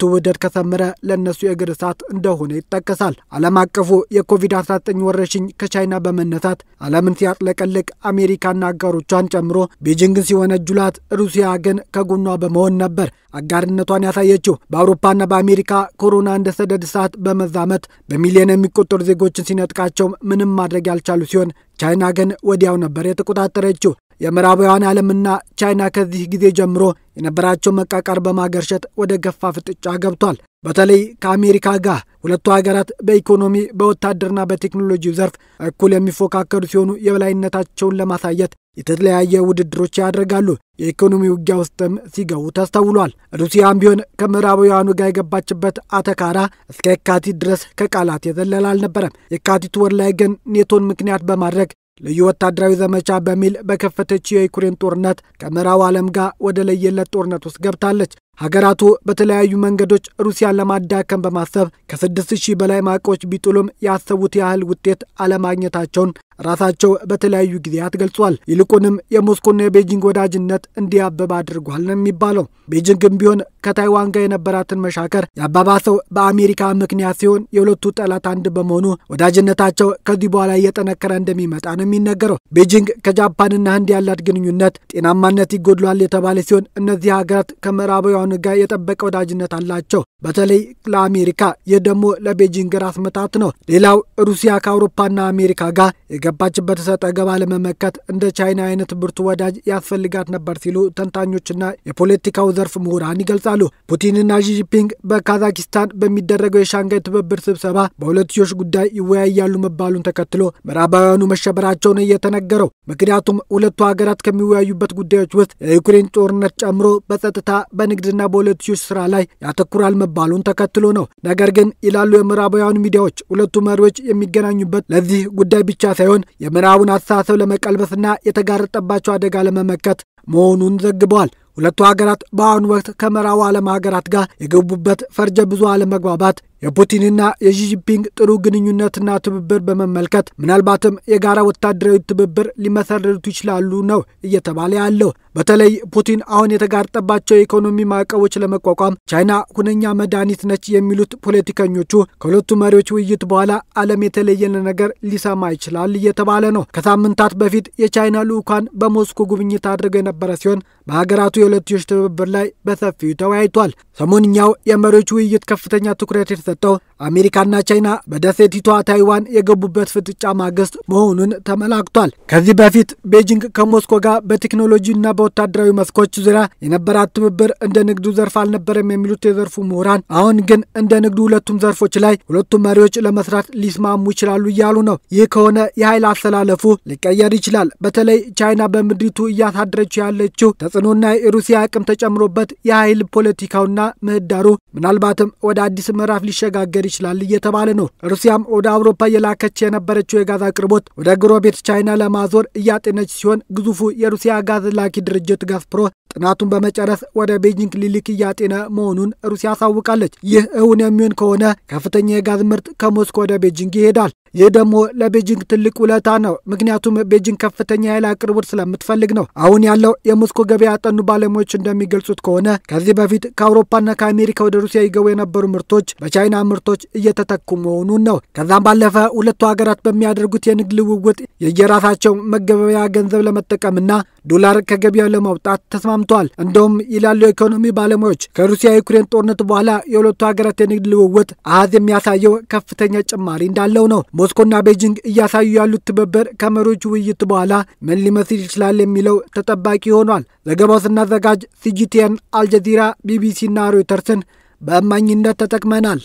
[SPEAKER 10] ከሰመረ ለነሱ የእግር እሳት እንደሆነ ይጠቀሳል። ዓለም አቀፉ የኮቪድ-19 ወረርሽኝ ከቻይና በመነሳት ዓለምን ሲያጥለቀልቅ አሜሪካና አጋሮቿን ጨምሮ ቤጂንግን ሲወነጅላት፣ ሩሲያ ግን ከጎኗ በመሆን ነበር አጋርነቷን ያሳየችው። በአውሮፓና በአሜሪካ ኮሮና እንደ ሰደድ እሳት በመዛመት በሚሊዮን የሚቆጠሩ ዜጎችን ሲነጥቃቸው ምንም ማድረግ ያልቻሉ ሲሆን ቻይና ግን ወዲያው ነበር የተቆጣጠረችው። የምዕራባውያን ዓለምና ቻይና ከዚህ ጊዜ ጀምሮ የነበራቸው መቃቃር በማገርሸት ወደ ገፋ ፍጥጫ ገብቷል። በተለይ ከአሜሪካ ጋር ሁለቱ ሀገራት በኢኮኖሚ በወታደርና በቴክኖሎጂ ዘርፍ እኩል የሚፎካከሩ ሲሆኑ የበላይነታቸውን ለማሳየት የተለያየ ውድድሮች ያደርጋሉ። የኢኮኖሚ ውጊያ ውስጥም ሲገቡ ተስተውሏል። ሩሲያም ቢሆን ከምዕራባውያኑ ጋር የገባችበት አተካራ እስከ የካቲት ድረስ ከቃላት የዘለለ አልነበረም። የካቲት ወር ላይ ግን ኔቶን ምክንያት በማድረግ ልዩ ወታደራዊ ዘመቻ በሚል በከፈተችው የዩክሬን ጦርነት ከምዕራቡ ዓለም ጋር ወደ ለየለት ጦርነት ውስጥ ገብታለች። ሀገራቱ በተለያዩ መንገዶች ሩሲያን ለማዳከም በማሰብ ከ6000 በላይ ማዕቀቦች ቢጥሉም ያሰቡት ያህል ውጤት አለማግኘታቸውን ራሳቸው በተለያዩ ጊዜያት ገልጿል። ይልቁንም የሞስኮና የቤጂንግ ወዳጅነት እንዲያበብ አድርጓል ነው የሚባለው። ቤጂንግም ቢሆን ከታይዋን ጋር የነበራትን መሻከር ያባባሰው በአሜሪካ ምክንያት ሲሆን የሁለቱ ጠላት አንድ በመሆኑ ወዳጅነታቸው ከዚህ በኋላ እየጠነከረ እንደሚመጣ ነው የሚነገረው። ቤጂንግ ከጃፓንና ህንድ ያላት ግንኙነት ጤናማነት ይጎድሏል የተባለ ሲሆን እነዚህ ሀገራት ከምዕራባውያኑ ጋር የጠበቀ ወዳጅነት አላቸው። በተለይ ለአሜሪካ ይህ ደግሞ ለቤጂንግ ራስ ምታት ነው። ሌላው ሩሲያ ከአውሮፓና አሜሪካ ጋር የገባችበት ሰጣ ገባ ለመመከት እንደ ቻይና አይነት ብርቱ ወዳጅ ያስፈልጋት ነበር ሲሉ ተንታኞችና የፖለቲካው ዘርፍ ምሁራን ይገልጻሉ። ፑቲንና ሺ ጂንፒንግ በካዛኪስታን በሚደረገው የሻንጋይ ትብብር ስብሰባ በሁለትዮሽ ጉዳይ ይወያያሉ መባሉን ተከትሎ ምዕራባውያኑ መሸበራቸው ነው የተነገረው። ምክንያቱም ሁለቱ ሀገራት ከሚወያዩበት ጉዳዮች ውስጥ የዩክሬን ጦርነት ጨምሮ በጸጥታ በንግድና በሁለትዮሽ ስራ ላይ ያተኩራል መባሉን ተከትሎ ነው። ነገር ግን ይላሉ የምዕራባውያኑ ሚዲያዎች ሁለቱ መሪዎች የሚገናኙበት ለዚህ ጉዳይ ብቻ ሳይሆን የምዕራቡን አስተሳሰብ ለመቀልበስና የተጋረጠባቸው አደጋ ለመመከት መሆኑን ዘግበዋል። ሁለቱ ሀገራት በአሁኑ ወቅት ከምዕራቡ ዓለም ሀገራት ጋር የገቡበት ፈርጀ ብዙ አለመግባባት የፑቲንና የሺ ጂንፒንግ ጥሩ ግንኙነትና ትብብር በመመልከት ምናልባትም የጋራ ወታደራዊ ትብብር ሊመሰረቱ ይችላሉ ነው እየተባለ ያለው። በተለይ ፑቲን አሁን የተጋረጠባቸው የኢኮኖሚ ማዕቀቦች ለመቋቋም ቻይና ሁነኛ መድኃኒት ነች የሚሉት ፖለቲከኞቹ ከሁለቱ መሪዎች ውይይት በኋላ ዓለም የተለየ ነገር ሊሰማ ይችላል እየተባለ ነው። ከሳምንታት በፊት የቻይና ልዑካን በሞስኮ ጉብኝት አድርገው የነበረ ሲሆን በሀገራቱ የሁለትዮሽ ትብብር ላይ በሰፊው ተወያይቷል። ሰሞንኛው የመሪዎች ውይይት ከፍተኛ ትኩረት የተሰጠው አሜሪካና ቻይና በደሴቲቷ ታይዋን የገቡበት ፍጥጫ ማግስት መሆኑን ተመላክቷል። ከዚህ በፊት ቤጂንግ ከሞስኮ ጋር በቴክኖሎጂና በወታደራዊ መስኮች ዙሪያ የነበራት ትብብር እንደ ንግዱ ዘርፍ አልነበረም የሚሉት የዘርፉ ምሁራን አሁን ግን እንደ ንግዱ ሁለቱም ዘርፎች ላይ ሁለቱም መሪዎች ለመስራት ሊስማሙ ይችላሉ እያሉ ነው። ይህ ከሆነ የኃይል አስተላለፉ ሊቀየር ይችላል። በተለይ ቻይና በምድሪቱ እያሳደረችው ያለችው ተጽዕኖና የሩሲያ አቅም ተጨምሮበት የኃይል ፖለቲካውና ምህዳሩ ምናልባትም ወደ አዲስ ምዕራፍ ሊሸጋገር ይችላል እየተባለ ነው። ሩሲያም ወደ አውሮፓ የላከች የነበረችው የጋዝ አቅርቦት ወደ ጎረቤት ቻይና ለማዞር እያጤነች ሲሆን ግዙፉ የሩሲያ ጋዝ ላኪ ድርጅት ጋዝፕሮ ጥናቱን በመጨረስ ወደ ቤጂንግ ሊልክ እያጤነ መሆኑን ሩሲያ አሳውቃለች። ይህ እውን የሚሆን ከሆነ ከፍተኛ የጋዝ ምርት ከሞስኮ ወደ ቤጂንግ ይሄዳል። ይህ ደግሞ ለቤጂንግ ትልቅ ውለታ ነው። ምክንያቱም ቤጂንግ ከፍተኛ የኃይል አቅርቦት ስለምትፈልግ ነው። አሁን ያለው የሞስኮ ገበያ ያጠኑ ባለሙያዎች እንደሚገልጹት ከሆነ ከዚህ በፊት ከአውሮፓና ከአሜሪካ ወደ ሩሲያ ይገቡ የነበሩ ምርቶች በቻይና ምርቶች እየተተኩ መሆኑን ነው። ከዛም ባለፈ ሁለቱ ሀገራት በሚያደርጉት የንግድ ልውውጥ የየራሳቸው መገበያያ ገንዘብ ለመጠቀምና ዶላር ከገበያው ለማውጣት ተስማምተዋል። እንደውም ይላሉ የኢኮኖሚ ባለሙያዎች ከሩሲያ ዩክሬን ጦርነት በኋላ የሁለቱ ሀገራት የንግድ ልውውጥ አሃዝ የሚያሳየው ከፍተኛ ጭማሪ እንዳለው ነው። ሞስኮና ቤጂንግ እያሳዩ ያሉት ትብብር ከመሪዎቹ ውይይት በኋላ ምን ሊመስል ይችላል የሚለው ተጠባቂ ሆኗል። ዘገባው ስናዘጋጅ ሲጂቲኤን፣ አልጀዚራ፣ ቢቢሲና ሮይተርስን በእማኝነት ተጠቅመናል።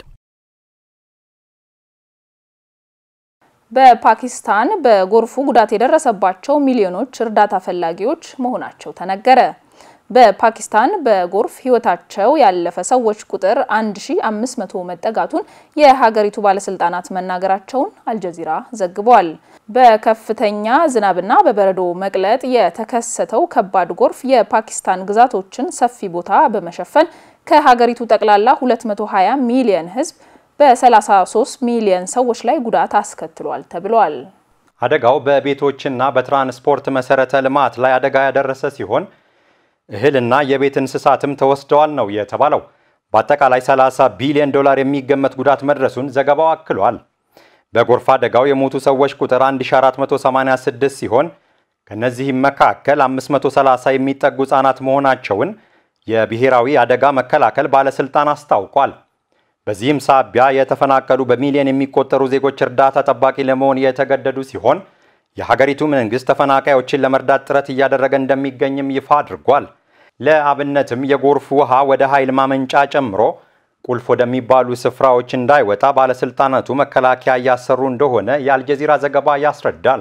[SPEAKER 1] በፓኪስታን በጎርፉ ጉዳት የደረሰባቸው ሚሊዮኖች እርዳታ ፈላጊዎች መሆናቸው ተነገረ። በፓኪስታን በጎርፍ ህይወታቸው ያለፈ ሰዎች ቁጥር 1500 መጠጋቱን የሀገሪቱ ባለስልጣናት መናገራቸውን አልጀዚራ ዘግቧል። በከፍተኛ ዝናብና በበረዶ መቅለጥ የተከሰተው ከባድ ጎርፍ የፓኪስታን ግዛቶችን ሰፊ ቦታ በመሸፈን ከሀገሪቱ ጠቅላላ 220 ሚሊዮን ህዝብ በ33 ሚሊዮን ሰዎች ላይ ጉዳት አስከትሏል ተብሏል።
[SPEAKER 2] አደጋው በቤቶችና በትራንስፖርት መሰረተ ልማት ላይ አደጋ ያደረሰ ሲሆን እህልና የቤት እንስሳትም ተወስደዋል ነው የተባለው። በአጠቃላይ 30 ቢሊዮን ዶላር የሚገመት ጉዳት መድረሱን ዘገባው አክሏል። በጎርፍ አደጋው የሞቱ ሰዎች ቁጥር 1486 ሲሆን ከነዚህም መካከል 530 የሚጠጉ ህጻናት መሆናቸውን የብሔራዊ አደጋ መከላከል ባለስልጣን አስታውቋል። በዚህም ሳቢያ የተፈናቀሉ በሚሊዮን የሚቆጠሩ ዜጎች እርዳታ ጠባቂ ለመሆን የተገደዱ ሲሆን የሀገሪቱ መንግስት ተፈናቃዮችን ለመርዳት ጥረት እያደረገ እንደሚገኝም ይፋ አድርጓል። ለአብነትም የጎርፍ ውሃ ወደ ኃይል ማመንጫ ጨምሮ ቁልፍ ወደሚባሉ ስፍራዎች እንዳይወጣ ባለስልጣናቱ መከላከያ እያሰሩ እንደሆነ የአልጀዚራ ዘገባ ያስረዳል።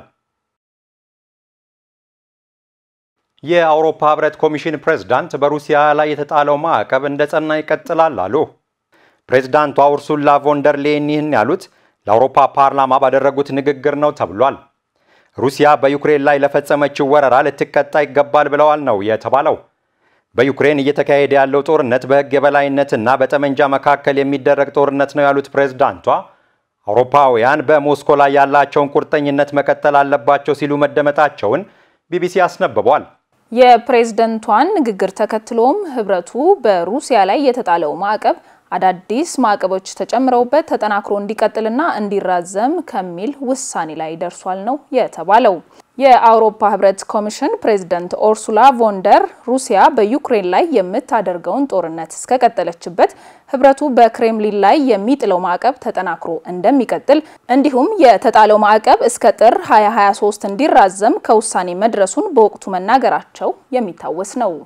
[SPEAKER 2] የአውሮፓ ህብረት ኮሚሽን ፕሬዝዳንት በሩሲያ ላይ የተጣለው ማዕቀብ እንደጸና ይቀጥላል አሉ። ፕሬዝዳንቷ ኡርሱላ ቮንደር ሌየን ይህን ያሉት ለአውሮፓ ፓርላማ ባደረጉት ንግግር ነው ተብሏል። ሩሲያ በዩክሬን ላይ ለፈጸመችው ወረራ ልትቀጣ ይገባል ብለዋል ነው የተባለው። በዩክሬን እየተካሄደ ያለው ጦርነት በህግ የበላይነትና በጠመንጃ መካከል የሚደረግ ጦርነት ነው ያሉት ፕሬዝዳንቷ አውሮፓውያን በሞስኮ ላይ ያላቸውን ቁርጠኝነት መቀጠል አለባቸው ሲሉ መደመጣቸውን ቢቢሲ አስነብቧል።
[SPEAKER 1] የፕሬዝዳንቷን ንግግር ተከትሎም ህብረቱ በሩሲያ ላይ የተጣለው ማዕቀብ አዳዲስ ማዕቀቦች ተጨምረውበት ተጠናክሮ እንዲቀጥልና እንዲራዘም ከሚል ውሳኔ ላይ ደርሷል ነው የተባለው። የአውሮፓ ህብረት ኮሚሽን ፕሬዝዳንት ኡርሱላ ቮንደር ሩሲያ በዩክሬን ላይ የምታደርገውን ጦርነት እስከቀጠለችበት ህብረቱ በክሬምሊን ላይ የሚጥለው ማዕቀብ ተጠናክሮ እንደሚቀጥል እንዲሁም የተጣለው ማዕቀብ እስከ ጥር 2023 እንዲራዘም ከውሳኔ መድረሱን በወቅቱ መናገራቸው የሚታወስ ነው።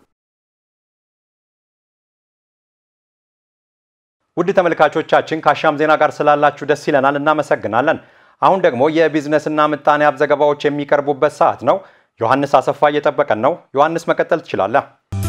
[SPEAKER 2] ውድ ተመልካቾቻችን ከአሻም ዜና ጋር ስላላችሁ ደስ ይለናል፣ እናመሰግናለን። አሁን ደግሞ የቢዝነስና ምጣኔ ሀብት ዘገባዎች የሚቀርቡበት ሰዓት ነው። ዮሐንስ አሰፋ እየጠበቀን ነው። ዮሐንስ መቀጠል ትችላለህ።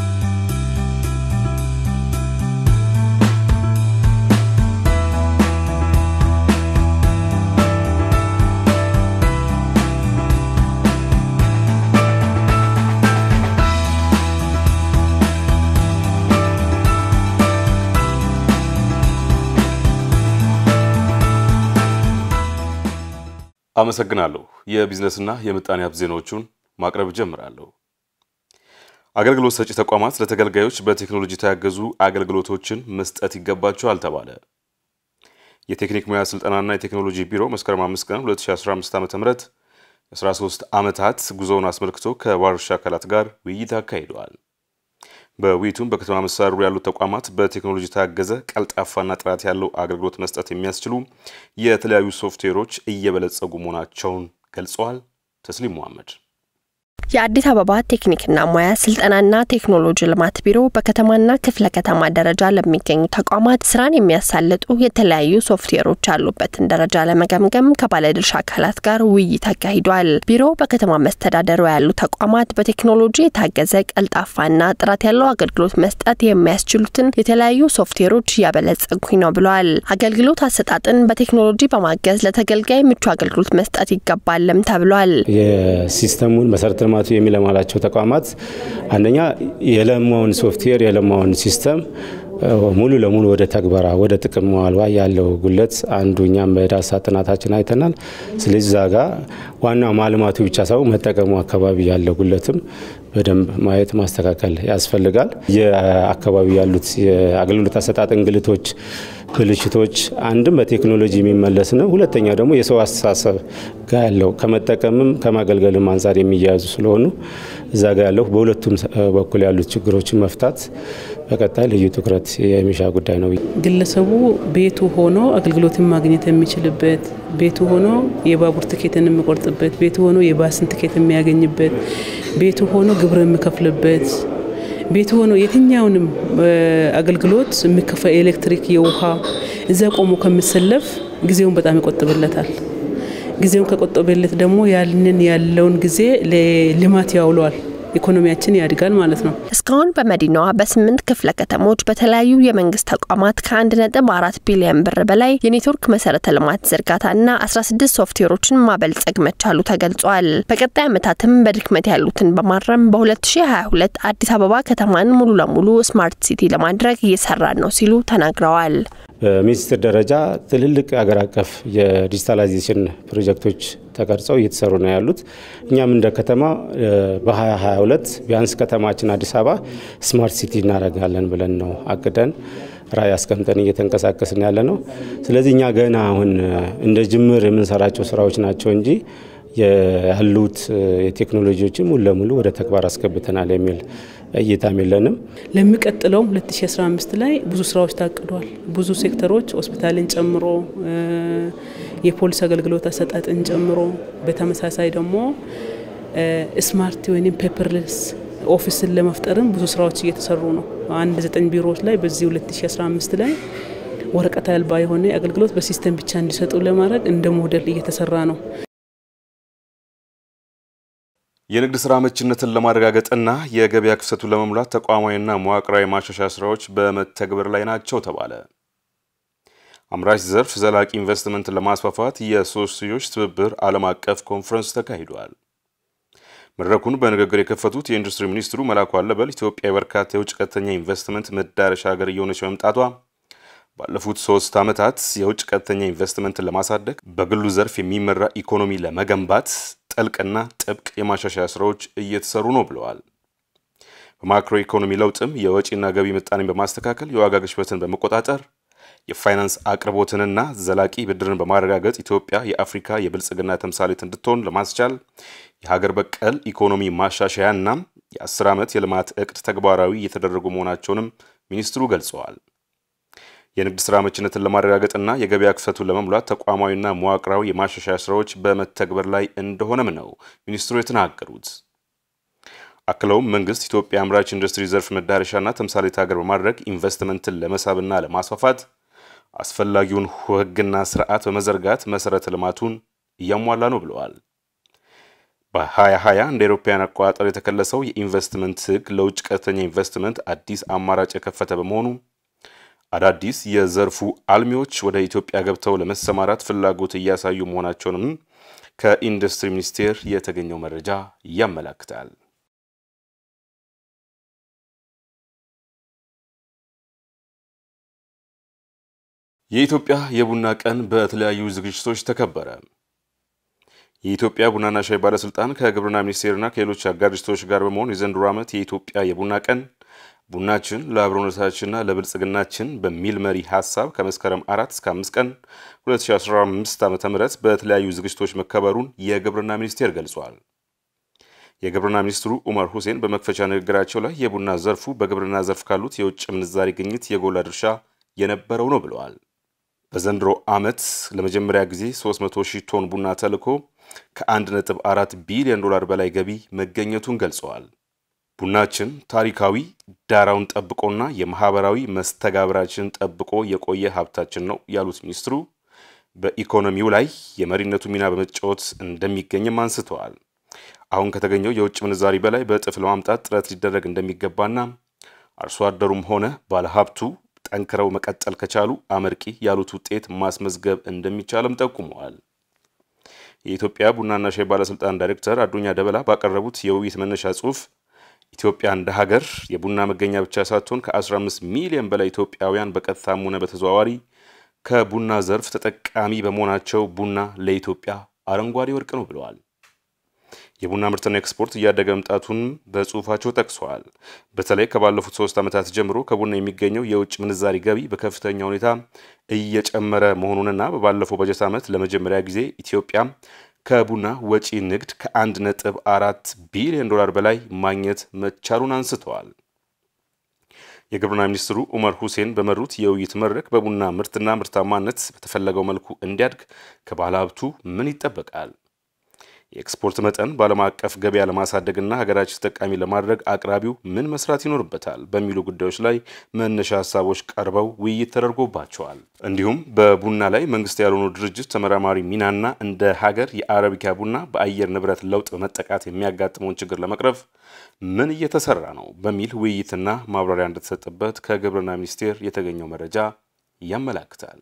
[SPEAKER 11] አመሰግናለሁ። የቢዝነስና የምጣኔ ሀብት ዜናዎቹን ማቅረብ ጀምራለሁ። አገልግሎት ሰጪ ተቋማት ለተገልጋዮች በቴክኖሎጂ ታገዙ አገልግሎቶችን መስጠት ይገባቸዋል ተባለ። የቴክኒክ ሙያ ስልጠናና የቴክኖሎጂ ቢሮ መስከረም 5 ቀን 2015 ዓ.ም 13 ዓመታት ጉዞውን አስመልክቶ ከባለድርሻ አካላት ጋር ውይይት አካሂደዋል። በውይይቱም በከተማ መስተዳድሩ ያሉ ተቋማት በቴክኖሎጂ ታገዘ ቀልጣፋና ጥራት ያለው አገልግሎት መስጠት የሚያስችሉ የተለያዩ ሶፍትዌሮች እየበለጸጉ መሆናቸውን ገልጸዋል። ተስሊም መሐመድ
[SPEAKER 12] የአዲስ አበባ ቴክኒክና ሙያ ስልጠናና ቴክኖሎጂ ልማት ቢሮ በከተማና ክፍለ ከተማ ደረጃ ለሚገኙ ተቋማት ስራን የሚያሳልጡ የተለያዩ ሶፍትዌሮች ያሉበትን ደረጃ ለመገምገም ከባለድርሻ አካላት ጋር ውይይት አካሂዷል። ቢሮ በከተማ መስተዳደሩ ያሉ ተቋማት በቴክኖሎጂ የታገዘ ቀልጣፋና ጥራት ያለው አገልግሎት መስጠት የሚያስችሉትን የተለያዩ ሶፍትዌሮች ያበለጸጉኝ ነው ብለዋል። አገልግሎት አሰጣጥን በቴክኖሎጂ በማገዝ ለተገልጋይ ምቹ አገልግሎት መስጠት ይገባልም ተብሏል።
[SPEAKER 13] የሲስተሙን መሰረተ ልማቱ የሚለማላቸው ተቋማት አንደኛ የለማውን ሶፍትዌር የለማውን ሲስተም ሙሉ ለሙሉ ወደ ተግባራ ወደ ጥቅም ማዋል ያለው ጉለት አንዱኛም በዳሳ ጥናታችን አይተናል። ስለዚህ ዛጋ ዋናው ማልማቱ ብቻ ሳይሆን መጠቀሙ አካባቢ ያለው ጉለትም በደንብ ማየት ማስተካከል ያስፈልጋል። የአካባቢ ያሉት የአገልግሎት አሰጣጥ እንግልቶች ብልሽቶች አንድም በቴክኖሎጂ የሚመለስ ነው። ሁለተኛ ደግሞ የሰው አስተሳሰብ ጋር ያለው ከመጠቀምም ከማገልገልም አንፃር የሚያያዙ ስለሆኑ እዛ ጋር ያለው በሁለቱም በኩል ያሉት ችግሮችን መፍታት በቀጣይ ልዩ ትኩረት የሚሻ ጉዳይ ነው።
[SPEAKER 14] ግለሰቡ ቤቱ ሆኖ አገልግሎትን ማግኘት የሚችልበት፣ ቤቱ ሆኖ የባቡር ትኬትን የሚቆርጥበት፣ ቤቱ ሆኖ የባስን ትኬት የሚያገኝበት፣ ቤቱ ሆኖ ግብር የሚከፍልበት፣ ቤቱ ሆኖ የትኛውንም አገልግሎት የሚከፈል ኤሌክትሪክ፣ የውሃ እዛ ቆሞ ከመሰለፍ ጊዜውን በጣም ይቆጥብለታል። ጊዜውን ከቆጠበለት ደግሞ ያለውን ጊዜ ለልማት ያውለዋል። ኢኮኖሚያችን ያድጋል ማለት ነው።
[SPEAKER 12] እስካሁን በመዲናዋ በ8 ክፍለ ከተሞች በተለያዩ የመንግስት ተቋማት ከ1.4 ቢሊዮን ብር በላይ የኔትወርክ መሰረተ ልማት ዝርጋታና 16 ሶፍትዌሮችን ማበልጸግ መቻሉ ተገልጿል። በቀጣይ ዓመታትም በድክመት ያሉትን በማረም በ2022 አዲስ አበባ ከተማን ሙሉ ለሙሉ ስማርት ሲቲ ለማድረግ እየሰራ ነው ሲሉ ተናግረዋል።
[SPEAKER 13] በሚኒስትር ደረጃ ትልልቅ አገር አቀፍ የዲጂታላይዜሽን ፕሮጀክቶች ተቀርጸው እየተሰሩ ነው ያሉት። እኛም እንደ ከተማ በ2022 ቢያንስ ከተማችን አዲስ አበባ ስማርት ሲቲ እናደርጋለን ብለን ነው አቅደን ራዕይ አስቀምጠን እየተንቀሳቀስን ያለ ነው። ስለዚህ እኛ ገና አሁን እንደ ጅምር የምንሰራቸው ስራዎች ናቸው እንጂ ያሉት የቴክኖሎጂዎችን ሙሉ ለሙሉ ወደ ተግባር አስገብተናል የሚል እይታም የለንም።
[SPEAKER 14] ለሚቀጥለው 2015 ላይ ብዙ ስራዎች ታቅዷል። ብዙ ሴክተሮች ሆስፒታልን ጨምሮ የፖሊስ አገልግሎት አሰጣጥን ጨምሮ በተመሳሳይ ደግሞ ስማርት ወይንም ፔፐርለስ ኦፊስን ለመፍጠርም ብዙ ስራዎች እየተሰሩ ነው። 9 ቢሮዎች ላይ በዚህ 2015 ላይ ወረቀት አልባ የሆነ አገልግሎት በሲስተም ብቻ እንዲሰጡ ለማድረግ እንደ ሞዴል እየተሰራ ነው።
[SPEAKER 11] የንግድ ስራ አመቺነትን ለማረጋገጥና የገበያ ክፍተቱን ለመሙላት ተቋማዊና መዋቅራዊ ማሻሻያ ስራዎች በመተግበር ላይ ናቸው ተባለ። አምራች ዘርፍ ዘላቂ ኢንቨስትመንት ለማስፋፋት የሶስትዮሽ ትብብር ዓለም አቀፍ ኮንፈረንስ ተካሂዷል። መድረኩን በንግግር የከፈቱት የኢንዱስትሪ ሚኒስትሩ መላኩ አለበል ኢትዮጵያ በርካታ የውጭ ቀጥተኛ ኢንቨስትመንት መዳረሻ ሀገር እየሆነች መምጣቷ ባለፉት 3 ዓመታት የውጭ ቀጥተኛ ኢንቨስትመንት ለማሳደግ በግሉ ዘርፍ የሚመራ ኢኮኖሚ ለመገንባት ጥልቅና ጥብቅ የማሻሻያ ስራዎች እየተሰሩ ነው ብለዋል። በማክሮ ኢኮኖሚ ለውጥም የወጪና ገቢ ምጣኔን በማስተካከል የዋጋ ግሽበትን በመቆጣጠር የፋይናንስ አቅርቦትንና ዘላቂ ብድርን በማረጋገጥ ኢትዮጵያ የአፍሪካ የብልጽግና ተምሳሌት እንድትሆን ለማስቻል የሀገር በቀል ኢኮኖሚ ማሻሻያና የ10 ዓመት የልማት እቅድ ተግባራዊ እየተደረጉ መሆናቸውንም ሚኒስትሩ ገልጸዋል። የንግድ ስራ አመቺነትን ለማረጋገጥና የገበያ ክፍተቱን ለመሙላት ተቋማዊና መዋቅራዊ የማሻሻያ ስራዎች በመተግበር ላይ እንደሆነም ነው ሚኒስትሩ የተናገሩት። አክለውም መንግስት ኢትዮጵያ አምራች ኢንዱስትሪ ዘርፍ መዳረሻና ተምሳሌት ሀገር በማድረግ ኢንቨስትመንትን ለመሳብና ለማስፋፋት አስፈላጊውን ህግና ስርዓት በመዘርጋት መሰረተ ልማቱን እያሟላ ነው ብለዋል። በ2020 እንደ አውሮፓውያን አቆጣጠር የተከለሰው የኢንቨስትመንት ህግ ለውጭ ቀጥተኛ ኢንቨስትመንት አዲስ አማራጭ የከፈተ በመሆኑ አዳዲስ የዘርፉ አልሚዎች ወደ ኢትዮጵያ ገብተው ለመሰማራት ፍላጎት እያሳዩ መሆናቸውንም ከኢንዱስትሪ ሚኒስቴር የተገኘው መረጃ ያመለክታል። የኢትዮጵያ የቡና ቀን በተለያዩ ዝግጅቶች ተከበረ። የኢትዮጵያ ቡናና ሻይ ባለስልጣን ከግብርና ሚኒስቴርና ከሌሎች አጋር ድርጅቶች ጋር በመሆን የዘንድሮ ዓመት የኢትዮጵያ የቡና ቀን ቡናችን ለአብሮነታችንና ለብልጽግናችን በሚል መሪ ሐሳብ ከመስከረም 4 እስከ 5 ቀን 2015 ዓ.ም በተለያዩ ዝግጅቶች መከበሩን የግብርና ሚኒስቴር ገልጿል። የግብርና ሚኒስትሩ ኡመር ሁሴን በመክፈቻ ንግግራቸው ላይ የቡና ዘርፉ በግብርና ዘርፍ ካሉት የውጭ ምንዛሪ ግኝት የጎላ ድርሻ የነበረው ነው ብለዋል። በዘንድሮ ዓመት ለመጀመሪያ ጊዜ 300,000 ቶን ቡና ተልኮ ከ1.4 ቢሊዮን ዶላር በላይ ገቢ መገኘቱን ገልጸዋል። ቡናችን ታሪካዊ ዳራውን ጠብቆና የማህበራዊ መስተጋብራችን ጠብቆ የቆየ ሀብታችን ነው ያሉት ሚኒስትሩ በኢኮኖሚው ላይ የመሪነቱ ሚና በመጫወት እንደሚገኝም አንስተዋል። አሁን ከተገኘው የውጭ ምንዛሪ በላይ በእጥፍ ለማምጣት ጥረት ሊደረግ እንደሚገባና አርሶ አደሩም ሆነ ባለሀብቱ ጠንክረው መቀጠል ከቻሉ አመርቂ ያሉት ውጤት ማስመዝገብ እንደሚቻልም ጠቁመዋል። የኢትዮጵያ ቡናና ሻይ ባለስልጣን ዳይሬክተር አዱኛ ደበላ ባቀረቡት የውይይት መነሻ ጽሑፍ ኢትዮጵያ እንደ ሀገር የቡና መገኛ ብቻ ሳትሆን ከ15 ሚሊዮን በላይ ኢትዮጵያውያን በቀጥታም ሆነ በተዘዋዋሪ ከቡና ዘርፍ ተጠቃሚ በመሆናቸው ቡና ለኢትዮጵያ አረንጓዴ ወርቅ ነው ብለዋል። የቡና ምርትና ኤክስፖርት እያደገ መምጣቱን በጽሁፋቸው ጠቅሰዋል። በተለይ ከባለፉት 3 ዓመታት ጀምሮ ከቡና የሚገኘው የውጭ ምንዛሪ ገቢ በከፍተኛ ሁኔታ እየጨመረ መሆኑንና በባለፈው በጀት ዓመት ለመጀመሪያ ጊዜ ኢትዮጵያ ከቡና ወጪ ንግድ ከ1.4 ቢሊዮን ዶላር በላይ ማግኘት መቻሉን አንስተዋል። የግብርና ሚኒስትሩ ኡመር ሁሴን በመሩት የውይይት መድረክ በቡና ምርትና ምርታማነት በተፈለገው መልኩ እንዲያድግ ከባለሀብቱ ምን ይጠበቃል? የኤክስፖርት መጠን ባለም አቀፍ ገበያ ለማሳደግና ሀገራችን ተጠቃሚ ለማድረግ አቅራቢው ምን መስራት ይኖርበታል በሚሉ ጉዳዮች ላይ መነሻ ሐሳቦች ቀርበው ውይይት ተደርጎባቸዋል። እንዲሁም በቡና ላይ መንግስት ያልሆኑ ድርጅት ተመራማሪ ሚናና እንደ ሀገር የአረቢካ ቡና በአየር ንብረት ለውጥ በመጠቃት የሚያጋጥመውን ችግር ለመቅረፍ ምን እየተሰራ ነው በሚል ውይይትና ማብራሪያ እንደተሰጠበት ከግብርና ሚኒስቴር የተገኘው መረጃ ያመለክታል።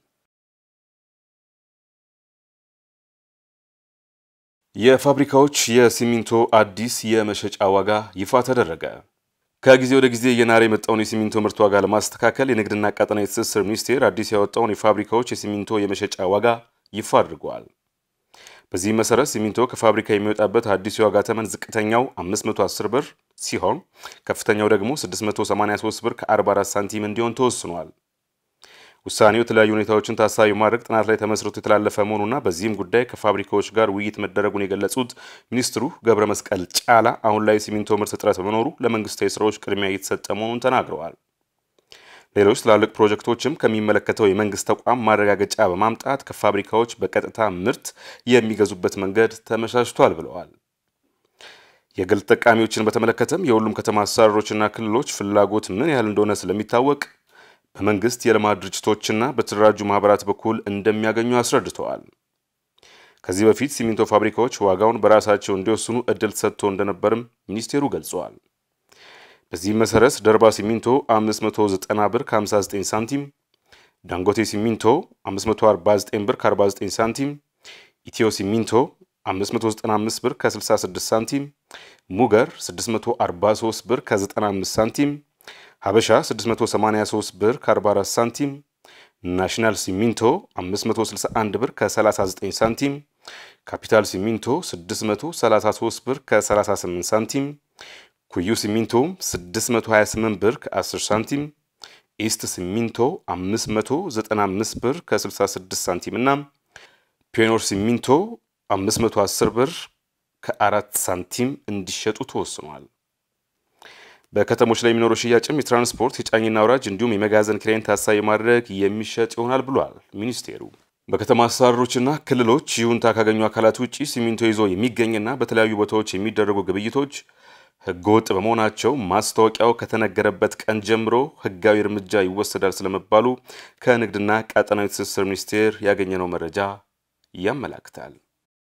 [SPEAKER 11] የፋብሪካዎች የሲሚንቶ አዲስ የመሸጫ ዋጋ ይፋ ተደረገ። ከጊዜ ወደ ጊዜ የናረ የመጣውን የሲሚንቶ ምርት ዋጋ ለማስተካከል የንግድና ቀጠናዊ ትስስር ሚኒስቴር አዲስ ያወጣውን የፋብሪካዎች የሲሚንቶ የመሸጫ ዋጋ ይፋ አድርጓል። በዚህ መሰረት ሲሚንቶ ከፋብሪካ የሚወጣበት አዲስ የዋጋ ተመን ዝቅተኛው 510 ብር ሲሆን ከፍተኛው ደግሞ 683 ብር ከ44 ሳንቲም እንዲሆን ተወስኗል። ውሳኔው የተለያዩ ሁኔታዎችን ታሳቢ ማድረግ ጥናት ላይ ተመስርቶ የተላለፈ መሆኑና በዚህም ጉዳይ ከፋብሪካዎች ጋር ውይይት መደረጉን የገለጹት ሚኒስትሩ ገብረ መስቀል ጫላ አሁን ላይ ሲሚንቶ ምርት እጥረት በመኖሩ ለመንግስታዊ ስራዎች ቅድሚያ እየተሰጠ መሆኑን ተናግረዋል። ሌሎች ትላልቅ ፕሮጀክቶችም ከሚመለከተው የመንግስት ተቋም ማረጋገጫ በማምጣት ከፋብሪካዎች በቀጥታ ምርት የሚገዙበት መንገድ ተመቻችቷል ብለዋል። የግል ተጠቃሚዎችን በተመለከተም የሁሉም ከተማ አስተዳደሮችና ክልሎች ፍላጎት ምን ያህል እንደሆነ ስለሚታወቅ በመንግስት የልማት ድርጅቶችና በተደራጁ ማህበራት በኩል እንደሚያገኙ አስረድተዋል። ከዚህ በፊት ሲሚንቶ ፋብሪካዎች ዋጋውን በራሳቸው እንዲወስኑ እድል ተሰጥቶ እንደነበርም ሚኒስቴሩ ገልጸዋል። በዚህ መሰረት ደርባ ሲሚንቶ 590 ብር ከ59 ሳንቲም፣ ዳንጎቴ ሲሚንቶ 549 ብር ከ49 ሳንቲም፣ ኢትዮ ሲሚንቶ 595 ብር ከ66 ሳንቲም፣ ሙገር 643 ብር ከ95 ሳንቲም፣ ሀበሻ 683 ብር ከ44 ሳንቲም፣ ናሽናል ሲሚንቶ 561 ብር ከ39 ሳንቲም፣ ካፒታል ሲሚንቶ 633 ብር ከ38 ሳንቲም፣ ኩዩ ሲሚንቶ 628 ብር ከ10 ሳንቲም፣ ኢስት ሲሚንቶ 595 ብር ከ66 ሳንቲም እና ፒዮኒር ሲሚንቶ 510 ብር ከ4 ሳንቲም እንዲሸጡ ተወስኗል። በከተሞች ላይ የሚኖረው ሽያጭም የትራንስፖርት የጫኝና አውራጅ እንዲሁም የመጋዘን ኪራይን ታሳቢ ማድረግ የሚሸጥ ይሆናል ብሏል ሚኒስቴሩ። በከተማ አስተዳደሮችና ክልሎች ይሁንታ ካገኙ አካላት ውጪ ሲሚንቶ ይዞ የሚገኝና በተለያዩ ቦታዎች የሚደረጉ ግብይቶች ህገወጥ በመሆናቸው ማስታወቂያው ከተነገረበት ቀን ጀምሮ ህጋዊ እርምጃ ይወሰዳል ስለመባሉ ከንግድና ቀጠናዊ ትስስር ሚኒስቴር ያገኘነው መረጃ ያመለክታል።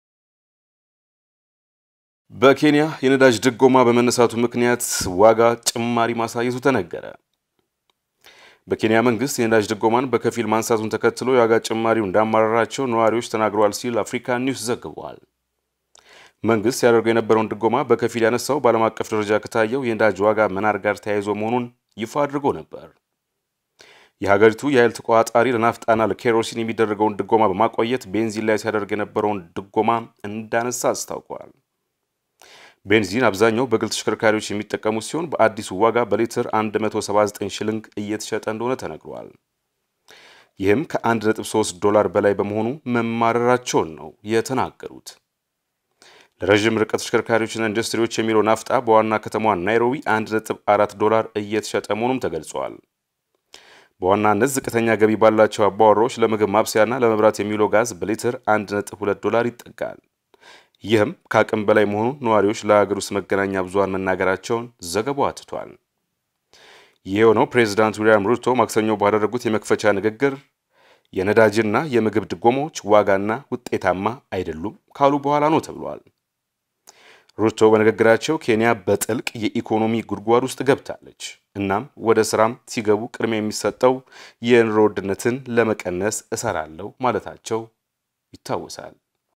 [SPEAKER 11] በኬንያ የነዳጅ ድጎማ በመነሳቱ ምክንያት ዋጋ ጭማሪ ማሳየቱ ተነገረ። በኬንያ መንግስት የነዳጅ ድጎማን በከፊል ማንሳቱን ተከትሎ የዋጋ ጭማሪው እንዳማረራቸው ነዋሪዎች ተናግረዋል ሲል አፍሪካ ኒውስ ዘግቧል። መንግስት ያደርገው የነበረውን ድጎማ በከፊል ያነሳው በዓለም አቀፍ ደረጃ ከታየው የነዳጅ ዋጋ መናር ጋር ተያይዞ መሆኑን ይፋ አድርጎ ነበር። የሀገሪቱ የኃይል ተቋጣሪ ለናፍጣና ለኬሮሲን የሚደረገውን ድጎማ በማቆየት ቤንዚን ላይ ሲያደርግ የነበረውን ድጎማ እንዳነሳ አስታውቋል። ቤንዚን አብዛኛው በግል ተሽከርካሪዎች የሚጠቀሙ ሲሆን በአዲሱ ዋጋ በሊትር 179 ሽልንግ እየተሸጠ እንደሆነ ተነግሯል። ይህም ከ1.3 $ በላይ በመሆኑ መማረራቸውን ነው የተናገሩት። ለረጅም ርቀት ተሽከርካሪዎችና ኢንዱስትሪዎች የሚለው ናፍጣ በዋና ከተማዋ ናይሮቢ 1.4 $ እየተሸጠ መሆኑም ተገልጿል። በዋናነት ዝቅተኛ ገቢ ባላቸው አባወራዎች ለምግብ ማብሰያና ለመብራት የሚውለው ጋዝ በሊትር 1.2 $ ይጠጋል። ይህም ከአቅም በላይ መሆኑን ነዋሪዎች ለሀገር ውስጥ መገናኛ ብዙሃን መናገራቸውን ዘገባው አትቷል። የሆነው ፕሬዝዳንት ዊሊያም ሩቶ ማክሰኞ ባደረጉት የመክፈቻ ንግግር የነዳጅና የምግብ ድጎማዎች ዋጋና ውጤታማ አይደሉም ካሉ በኋላ ነው ተብሏል። ሩቶ በንግግራቸው ኬንያ በጥልቅ የኢኮኖሚ ጉድጓድ ውስጥ ገብታለች፣ እናም ወደ ስራም ሲገቡ ቅድሚያ የሚሰጠው የኑሮ ውድነትን ለመቀነስ እሰራለሁ ማለታቸው ይታወሳል።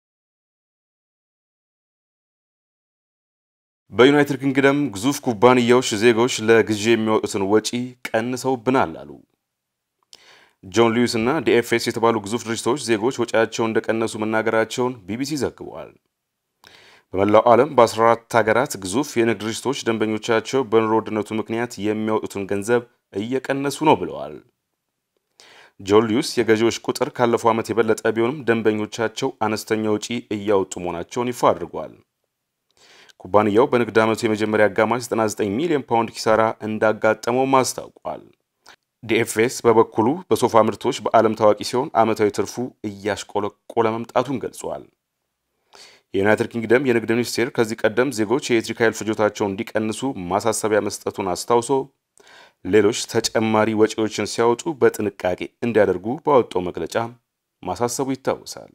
[SPEAKER 11] በዩናይትድ ኪንግደም ግዙፍ ኩባንያዎች ዜጎች ለግዢ የሚያወጡትን ወጪ ቀንሰውብናል አሉ። ጆን ሉዊስ እና ዲኤፍኤስ የተባሉ ግዙፍ ድርጅቶች ዜጎች ወጪያቸውን እንደቀነሱ መናገራቸውን ቢቢሲ ዘግቧል። በመላው ዓለም በ14 ሀገራት ግዙፍ የንግድ ድርጅቶች ደንበኞቻቸው በኑሮ ውድነቱ ምክንያት የሚያወጡትን ገንዘብ እየቀነሱ ነው ብለዋል። ጆን ሉዊስ የገዢዎች ቁጥር ካለፈው ዓመት የበለጠ ቢሆንም ደንበኞቻቸው አነስተኛ ወጪ እያወጡ መሆናቸውን ይፋ አድርጓል። ኩባንያው በንግድ ዓመቱ የመጀመሪያ አጋማሽ 99 ሚሊዮን ፓውንድ ኪሳራ እንዳጋጠመው ማስታውቋል። ዲኤፍኤስ በበኩሉ በሶፋ ምርቶች በዓለም ታዋቂ ሲሆን ዓመታዊ ትርፉ እያሽቆለቆለ መምጣቱን ገልጿል። የዩናይትድ ኪንግደም የንግድ ሚኒስቴር ከዚህ ቀደም ዜጎች የኤሌክትሪክ ኃይል ፍጆታቸውን እንዲቀንሱ ማሳሰቢያ መስጠቱን አስታውሶ ሌሎች ተጨማሪ ወጪዎችን ሲያወጡ በጥንቃቄ እንዲያደርጉ ባወጣው መግለጫ ማሳሰቡ ይታወሳል።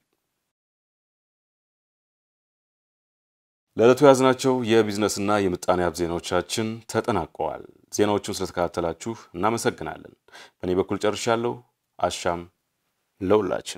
[SPEAKER 11] ለዕለቱ ያዝናቸው የቢዝነስና የምጣኔ ሀብት ዜናዎቻችን ተጠናቀዋል። ዜናዎቹን ስለተከታተላችሁ እናመሰግናለን። በእኔ በኩል ጨርሻለሁ። አሻም ለሁላችን።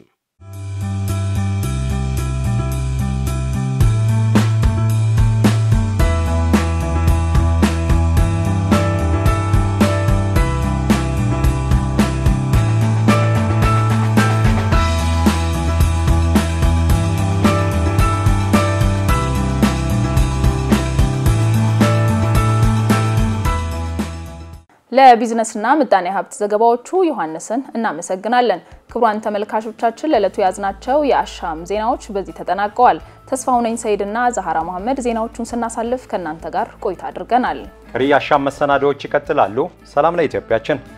[SPEAKER 1] ለቢዝነስና ምጣኔ ሀብት ዘገባዎቹ ዮሐንስን እናመሰግናለን። ክቡራን ተመልካቾቻችን ለዕለቱ ያዝናቸው የአሻም ዜናዎች በዚህ ተጠናቀዋል። ተስፋው ነኝ ሰይድና ዛሃራ መሐመድ ዜናዎቹን ስናሳልፍ ከናንተ ጋር ቆይታ አድርገናል።
[SPEAKER 2] ቀሪ የአሻም መሰናዶዎች ይቀጥላሉ። ሰላም ለኢትዮጵያችን።